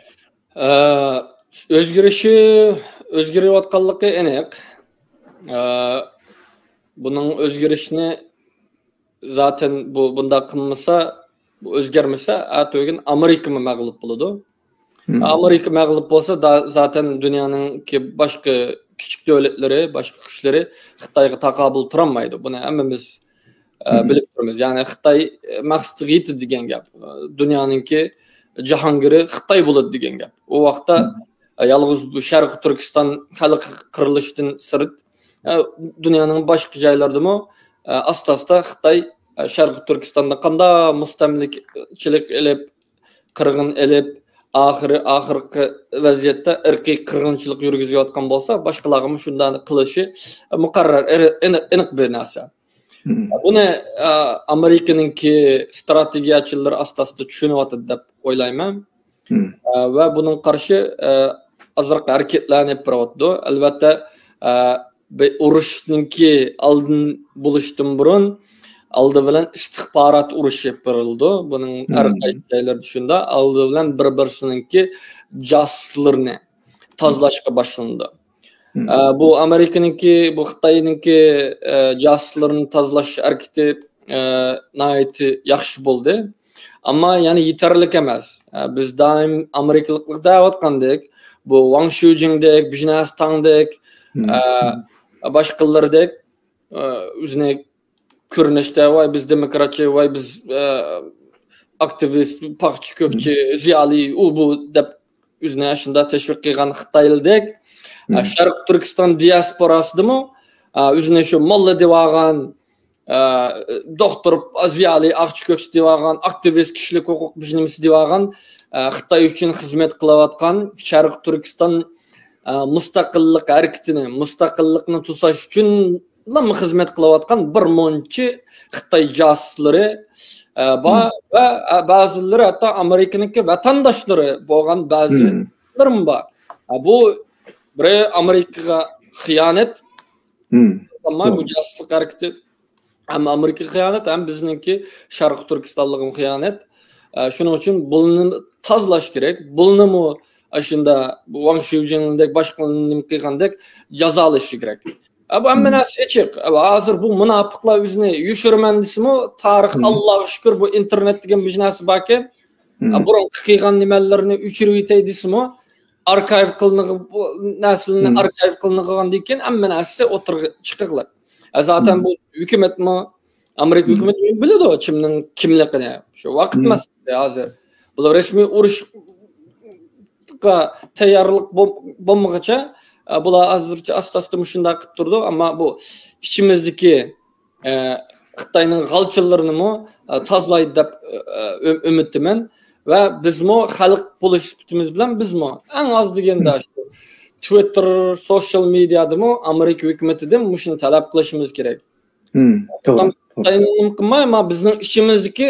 o'zgarayotganligi aniq. Buning o'zgarishini zaten bunda qilmasa, bu o'zgarmasa, ato'gin Amerika mag'lub bo'ladi. Amerika mag'lub bo'lsa, zaten dunyoning boshqa kichik davlatlari, boshqa kuchlari Xitoyga taqobil turolmaydi. Buni hammamiz bilib turamiz. Ya'ni Xitoy maqsadiga yetdi degan gap. Dunyoninki jahongiri Xitoy bo'ladi degan gap. U vaqtda yolg'iz bu Sharq Turkiston xalq qirilishdan sirt dunyoning boshqa joylaridami asta-asta Xitoy Sharq Turkistonda qanday mustamlikchilik elib, qirg'in elib, oxirgi vaziyatda irqiy qirg'inchilik yurgizayotgan bo'lsa, boshqalarga shundan qilishi muqarrar aniq bir narsa. Buni Amerikaninki strategiyachilar asta-asta tushunyapti deb o'ylayman. Va buning qarshi azroq harakatlanib boryapti. Albatta, urushningki oldin bo'lishdan burun oldi bilan istixborot urushi berildi. Buning har qaysi joylarda shunda oldi bilan bir-birininki jasuslarni tozalashga boshlandi. Bu Amerikaninki, bu Xitoyninki jasuslarni tozalash harakati nihoyatda yaxshi bo'ldi. Ammo yani yetarli emas. Biz doim Amerikaliklar da'vatgandek, bu Wang Shujingdek, Business Tangdek, boshqalardek o'zini ko'rinishda voy biz demokratchi, voy biz aktivist, paxchi, ko'pchi, ziyoli u bu deb o'zini shunda tashviq qilgan Xitoylik Sharq Turkiston diasporasidami o'zini shu molla deb olgan, doktor, ziyoli, aqchi ko'kchi deb olgan, aktivist, kishilik huquq bujnimisi deb olgan, Xitoy uchun xizmat qilayotgan Sharq Turkiston mustaqillik harakatini, mustaqillikni to'sash uchun xizmat qilayotgan bir muncha Xitoy jasuslari va ba'zilari hatto Amerikaniki vatandoshlari bo'lgan ba'zilarim bor. Bu bir Amerikaga xiyonat, ammo bu jasuslik harakati ham Amerikaga xiyonat, ham bizningki Sharq Turkistonligim xiyonat. Shuning uchun buni tozalash kerak. Bunimi shunda Wang Shujingdek boshqalarning qilgandek jazolash kerak. Bu hamma narsa ochiq. Hozir bu munofiqlar o'zini yushirman desimi, tarix Allohga shukr bu internet degan bir narsa bor ekan. Burun qilgan nimalarni o'chirib yetay desimi, arxiv qilingan narsalarni arxiv qilingandan keyin hamma narsa o'tirib chiqiladi. Zaten bu hukumatmi, Amerika hukumati biladi kimning kimligini. Shu vaqt masalasi hozir. Bu rasmiy urushga tayyorlik bo'lmaguncha bular hozircha asta-asta shunday qilib turdi, ammo bu ichimizdagi Xitoyning g'alchillarini tozalaydi deb umiddaman va bizmi xalq bo'lish sifatimiz bilan bizmi eng oz deganda shu Twitter, social mediadami Amerika hukumatidan shuni talab qilishimiz kerak. To'g'ri. Xitoyning qilmay, ama bizning ichimizdagi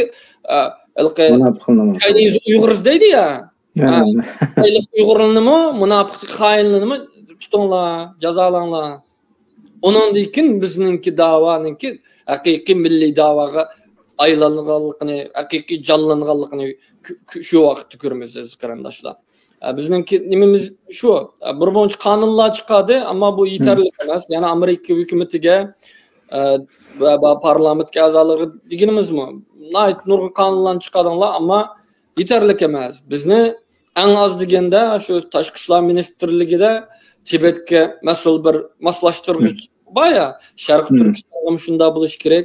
Chinese Uyghurs deydi ya. Xitoylik Uyg'urlarnimi, munofiqlik xainlarnimi tutinglar, jazolanlar. Ondan keyin bizningki da'voninki haqiqiy milliy da'voga aylanganligini, haqiqiy jonlanganligini shu vaqtda ko'ramiz qarindoshlar. Bizningki nimamiz shu, bir buncha qonunlar chiqadi, ammo bu yetarli emas. Ya'ni Amerika hukumatiga va parlamentga a'zoligi deganimizmi? Nurg'un qonunlar chiqadinglar, ammo yetarli emas. Bizni eng az deganda shu tashqi ishlar ministrligida Tibetga mas'ul bir maslashtirgich baya Sharq Turkistonga shunda bo'lish kerak.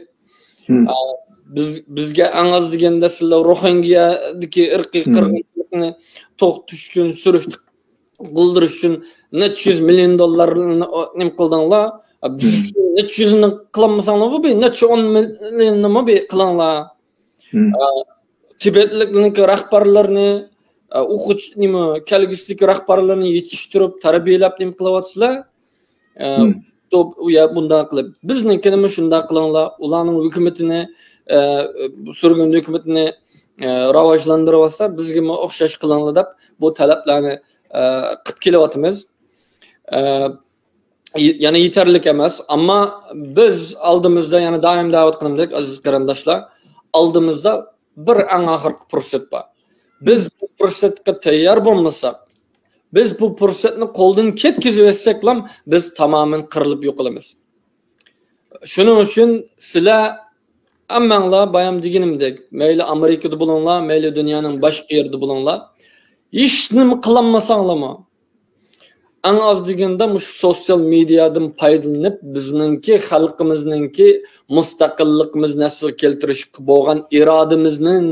Bizga eng az deganda sizlar Rohingya'dagi irqiy qirg'inchilikni to'xtatish uchun, surishtirib qildirish uchun necha $100 million nim qildinglar. Biz necha yuzini qilmasanglar, bu necha 10 millionni qilinglar. Tibetlikning rahbarlarini o'quvchi nima kelgusidagi rahbarlarni yetishtirib, tarbiyalab nim qilyapsizlar. Bundan qilib bizniki nima shunday qilinglar, ularning hukumatini surgun hukumatini rivojlantirib olsa, bizga o'xshash qilinglar deb bu talablarni qilib kelyapmiz. Yana yetarli emas, ammo biz oldimizda yana doim da'vat qilamiz, aziz qarindoshlar, oldimizda bir eng oxirgi fursat bor. Biz bu fursatga tayyor bo'lmasak, biz bu fursatni qo'ldan ketkizib etsaklam, biz tamoman qirilib yo'qolamiz. Shuning uchun sizlar hammanglar bayam deganimdek, mayli Amerikada bo'linglar, mayli dunyoning boshqa yerida bo'linglar, hech nima qilmasanglarmi, eng az deganda mush sosyal mediadan foydalanib bizningki xalqimizningki mustaqilligimizni nasl keltirishga bo'lgan irodamizning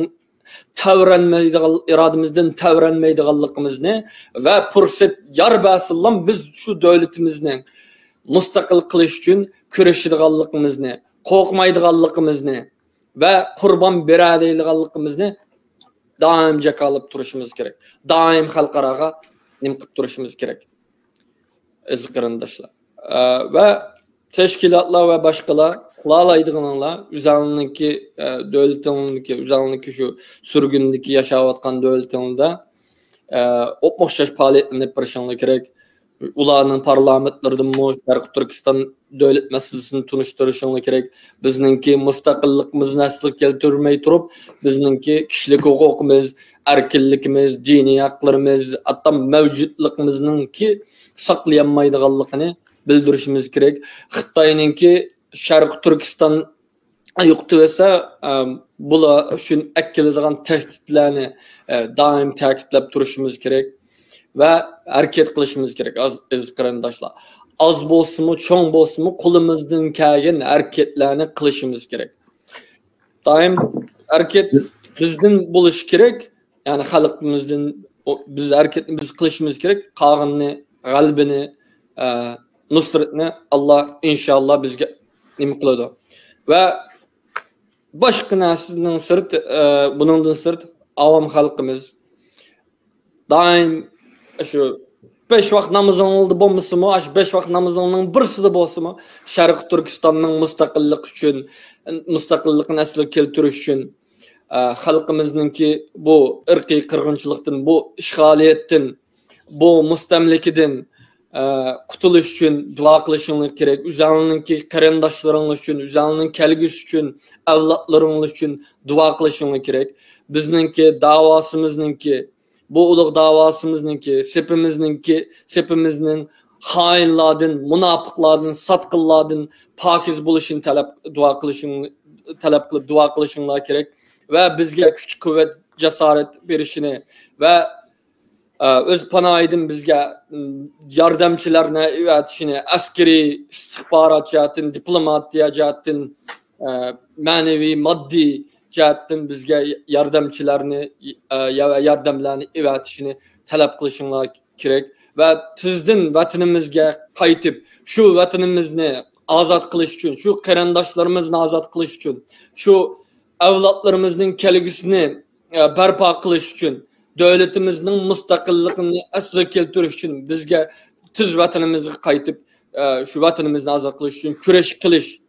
irodamizdan tavranmaydiganligimizni va fursat yor basillam biz shu davlatimizning mustaqil qilish uchun kurashadiganligimizni, qo'rqmaydiganligimizni va qurbon beradiganligimizni doim jakolib turishimiz kerak. Doim xalqaroga nim qilib turishimiz kerak. Aziz qarindoshlar. Va tashkilotlar va boshqalar qiloladiganlar o'zingizning o'zingizning shu surgundagi yashayotgan davlatingizda o'xshash faoliyatlarni qilishinglar kerak. Ularning parlamentlarida Sharq Turkiston davlat masalasini tunishtirishinglar kerak. Bizningki mustaqilligimizni asl keltirmay turib, bizningki kishilik huquqimiz, erkinligimiz, diniy haqlarimiz, hatto mavjudligimizningki saqlayamaydiganligini bildirishimiz kerak. Xitoyningki Sharq Turkiston yo'qdi esa, bular uchun akiladigan tahdidlarni doim ta'kidlab turishimiz kerak va harakat qilishimiz kerak aziz qarindoshlar. Az bo'lsinmi, cho'ng bo'lsinmi, qo'limizdan kelgan harakatlarni qilishimiz kerak. Doim harakat bizdan bo'lishi kerak. Ya'ni xalqimizdan biz harakatimiz qilishimiz kerak. Qog'inni, g'albini, nusratni Alloh inshaalloh bizga nima qiladi. Va boshqa narsaning sirt, buningdan sirt avam xalqimiz doim shu 5 vaqt namozing oldi bo'lmasimi, shu 5 vaqt namozining birisida bo'lsa-mi, Sharq Turkistonning mustaqillik uchun, mustaqillikni asl keltirish uchun xalqimizningki bu irqiy qirg'inchilikdan, bu ishg'oliyatdan, bu mustamlikadan qutulish uchun duo qilishinglar kerak. O'zingizning qarindoshlaringiz uchun, o'zingizning kelgusi uchun, avlodlaringiz uchun duo qilishinglar kerak. Bizningki davosimizningki, bu ulug' davosimizningki, sepimizning xoinlardan, munofiqlardan, sotqinlardan pokiz bo'lishini talab qilib duo qilishinglar kerak va bizga kuch-quvvat, jasorat berishini va o'z panohidan bizga yordamchilarni evatishini, askariy, istixborot jihatdan, diplomatiya jihatdan, ma'naviy, moddiy jihatdan bizga yordamlarni evatishini talab qilishinglar kerak va sizdan vatanimizga qaytib, shu vatanimizni ozod qilish uchun, shu qarindoshlarimizni ozod qilish uchun, shu avlodlarimizning kelgusini barpo qilish uchun, davlatimizning mustaqilligini asl keltirish uchun bizga tiz vatanimizga qaytib shu vatanimizni ozod qilish uchun kurash qilish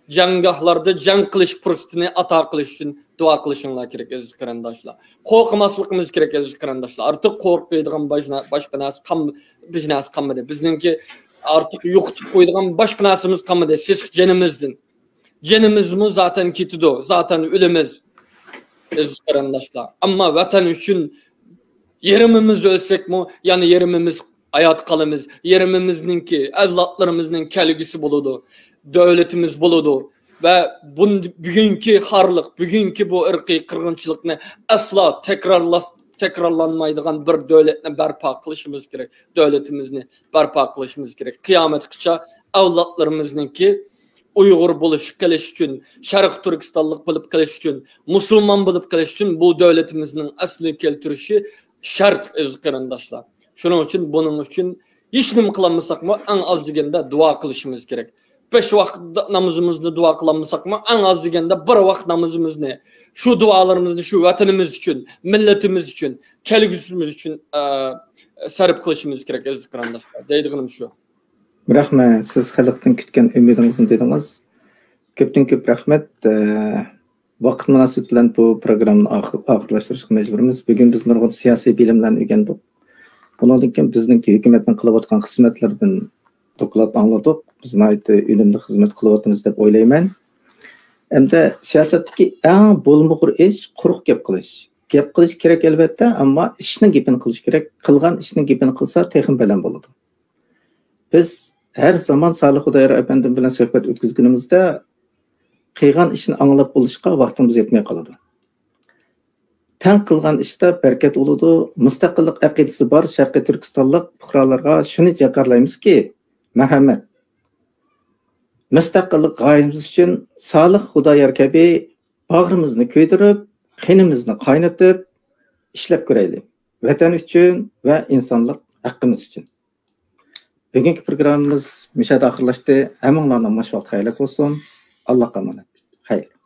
jangahlarda jang qilish fursatini ato qilish uchun duo qilishinglar kerak aziz qarindoshlar. Qo'rqmasligimiz kerak aziz qarindoshlar. Ortiq qo'rqadigan boshqa narsa qolmadi. Bizningki ortiq yo'qitib qo'yadigan boshqa narsamiz qolmadi. Siz janimizdan. Janimizmi zaten ketidi, zaten ölümüz aziz qarindoshlar. Ammo vatan uchun yerimimiz ölsekmi, yani yerimimiz hayat qalamiz, yerimizninki, avlodlarimizning kelgisi bo'ladi. Devletimiz buludu ve bugünkü harlık, bugünkü bu ırkı kırgınçılıkını asla tekrarlanmaydıgan bir devletine barpa kılışımız gerek. Devletimizni barpa kılışımız gerek. Kıyametçe avlatlarımızınki Uygur buluş kılış için, Şarkı Türkistanlık bulup kılış için, Müslüman bulup kılış için bu devletimizin asli keltirişi şart aziz qarindoshlar. Şunun için bunun için hiç nim kılanmasak mı en az degende dua kılışımız gerek. 5 vaqt namazımızda dua kılanmasak mı en az degende bir vaqt namazımızda şu dualarımızı şu vatanımız için, milletimiz için, kelgüsümüz için sarf kılışımız gerek aziz qarindoshlar. Deydiğim şu. Rahmat, siz xalqdan kutgan umidingizni dedingiz. Ko'pdan ko'p rahmat. Vaqt munosabati bilan bu programmani oxirlashtirishga majburmiz. Bugun biz nurg'un siyosiy bilimlarni o'rgandik. Bundan keyin bizningki hukumatning qilayotgan xizmatlardan doklad angladik. Biz nayt unumli xizmat qilyapmiz deb o'ylayman. Endi siyosatdagi eng bo'lmag'ur ish quruq gap qilish. Gap qilish kerak albatta, ammo ishning gapini qilish kerak. Qilgan ishning gapini qilsa texim bilan bo'ladi. Biz her zaman Salih Xudoyor efendim bilan suhbat o'tkazganimizda qilgan ishni anglab bo'lishga vaqtimiz yetmay qoladi. Tan qilgan ishda barakat bo'ladi. Mustaqillik aqidasi bor Sharqiy Turkistonlik fuqarolarga shuni jakarlaymizki, marhamat. Mustaqillik g'oyamiz uchun Salih Xudoyor kabi bag'rimizni ko'ydirib, qinimizni qaynatib ishlab ko'raylik. Vatan uchun va insonlik haqqimiz uchun. Bugungi programmamiz mishada oxirlashdi. Hammanglarga muvaffaqiyat olsun. Allohga emanet. Xayr.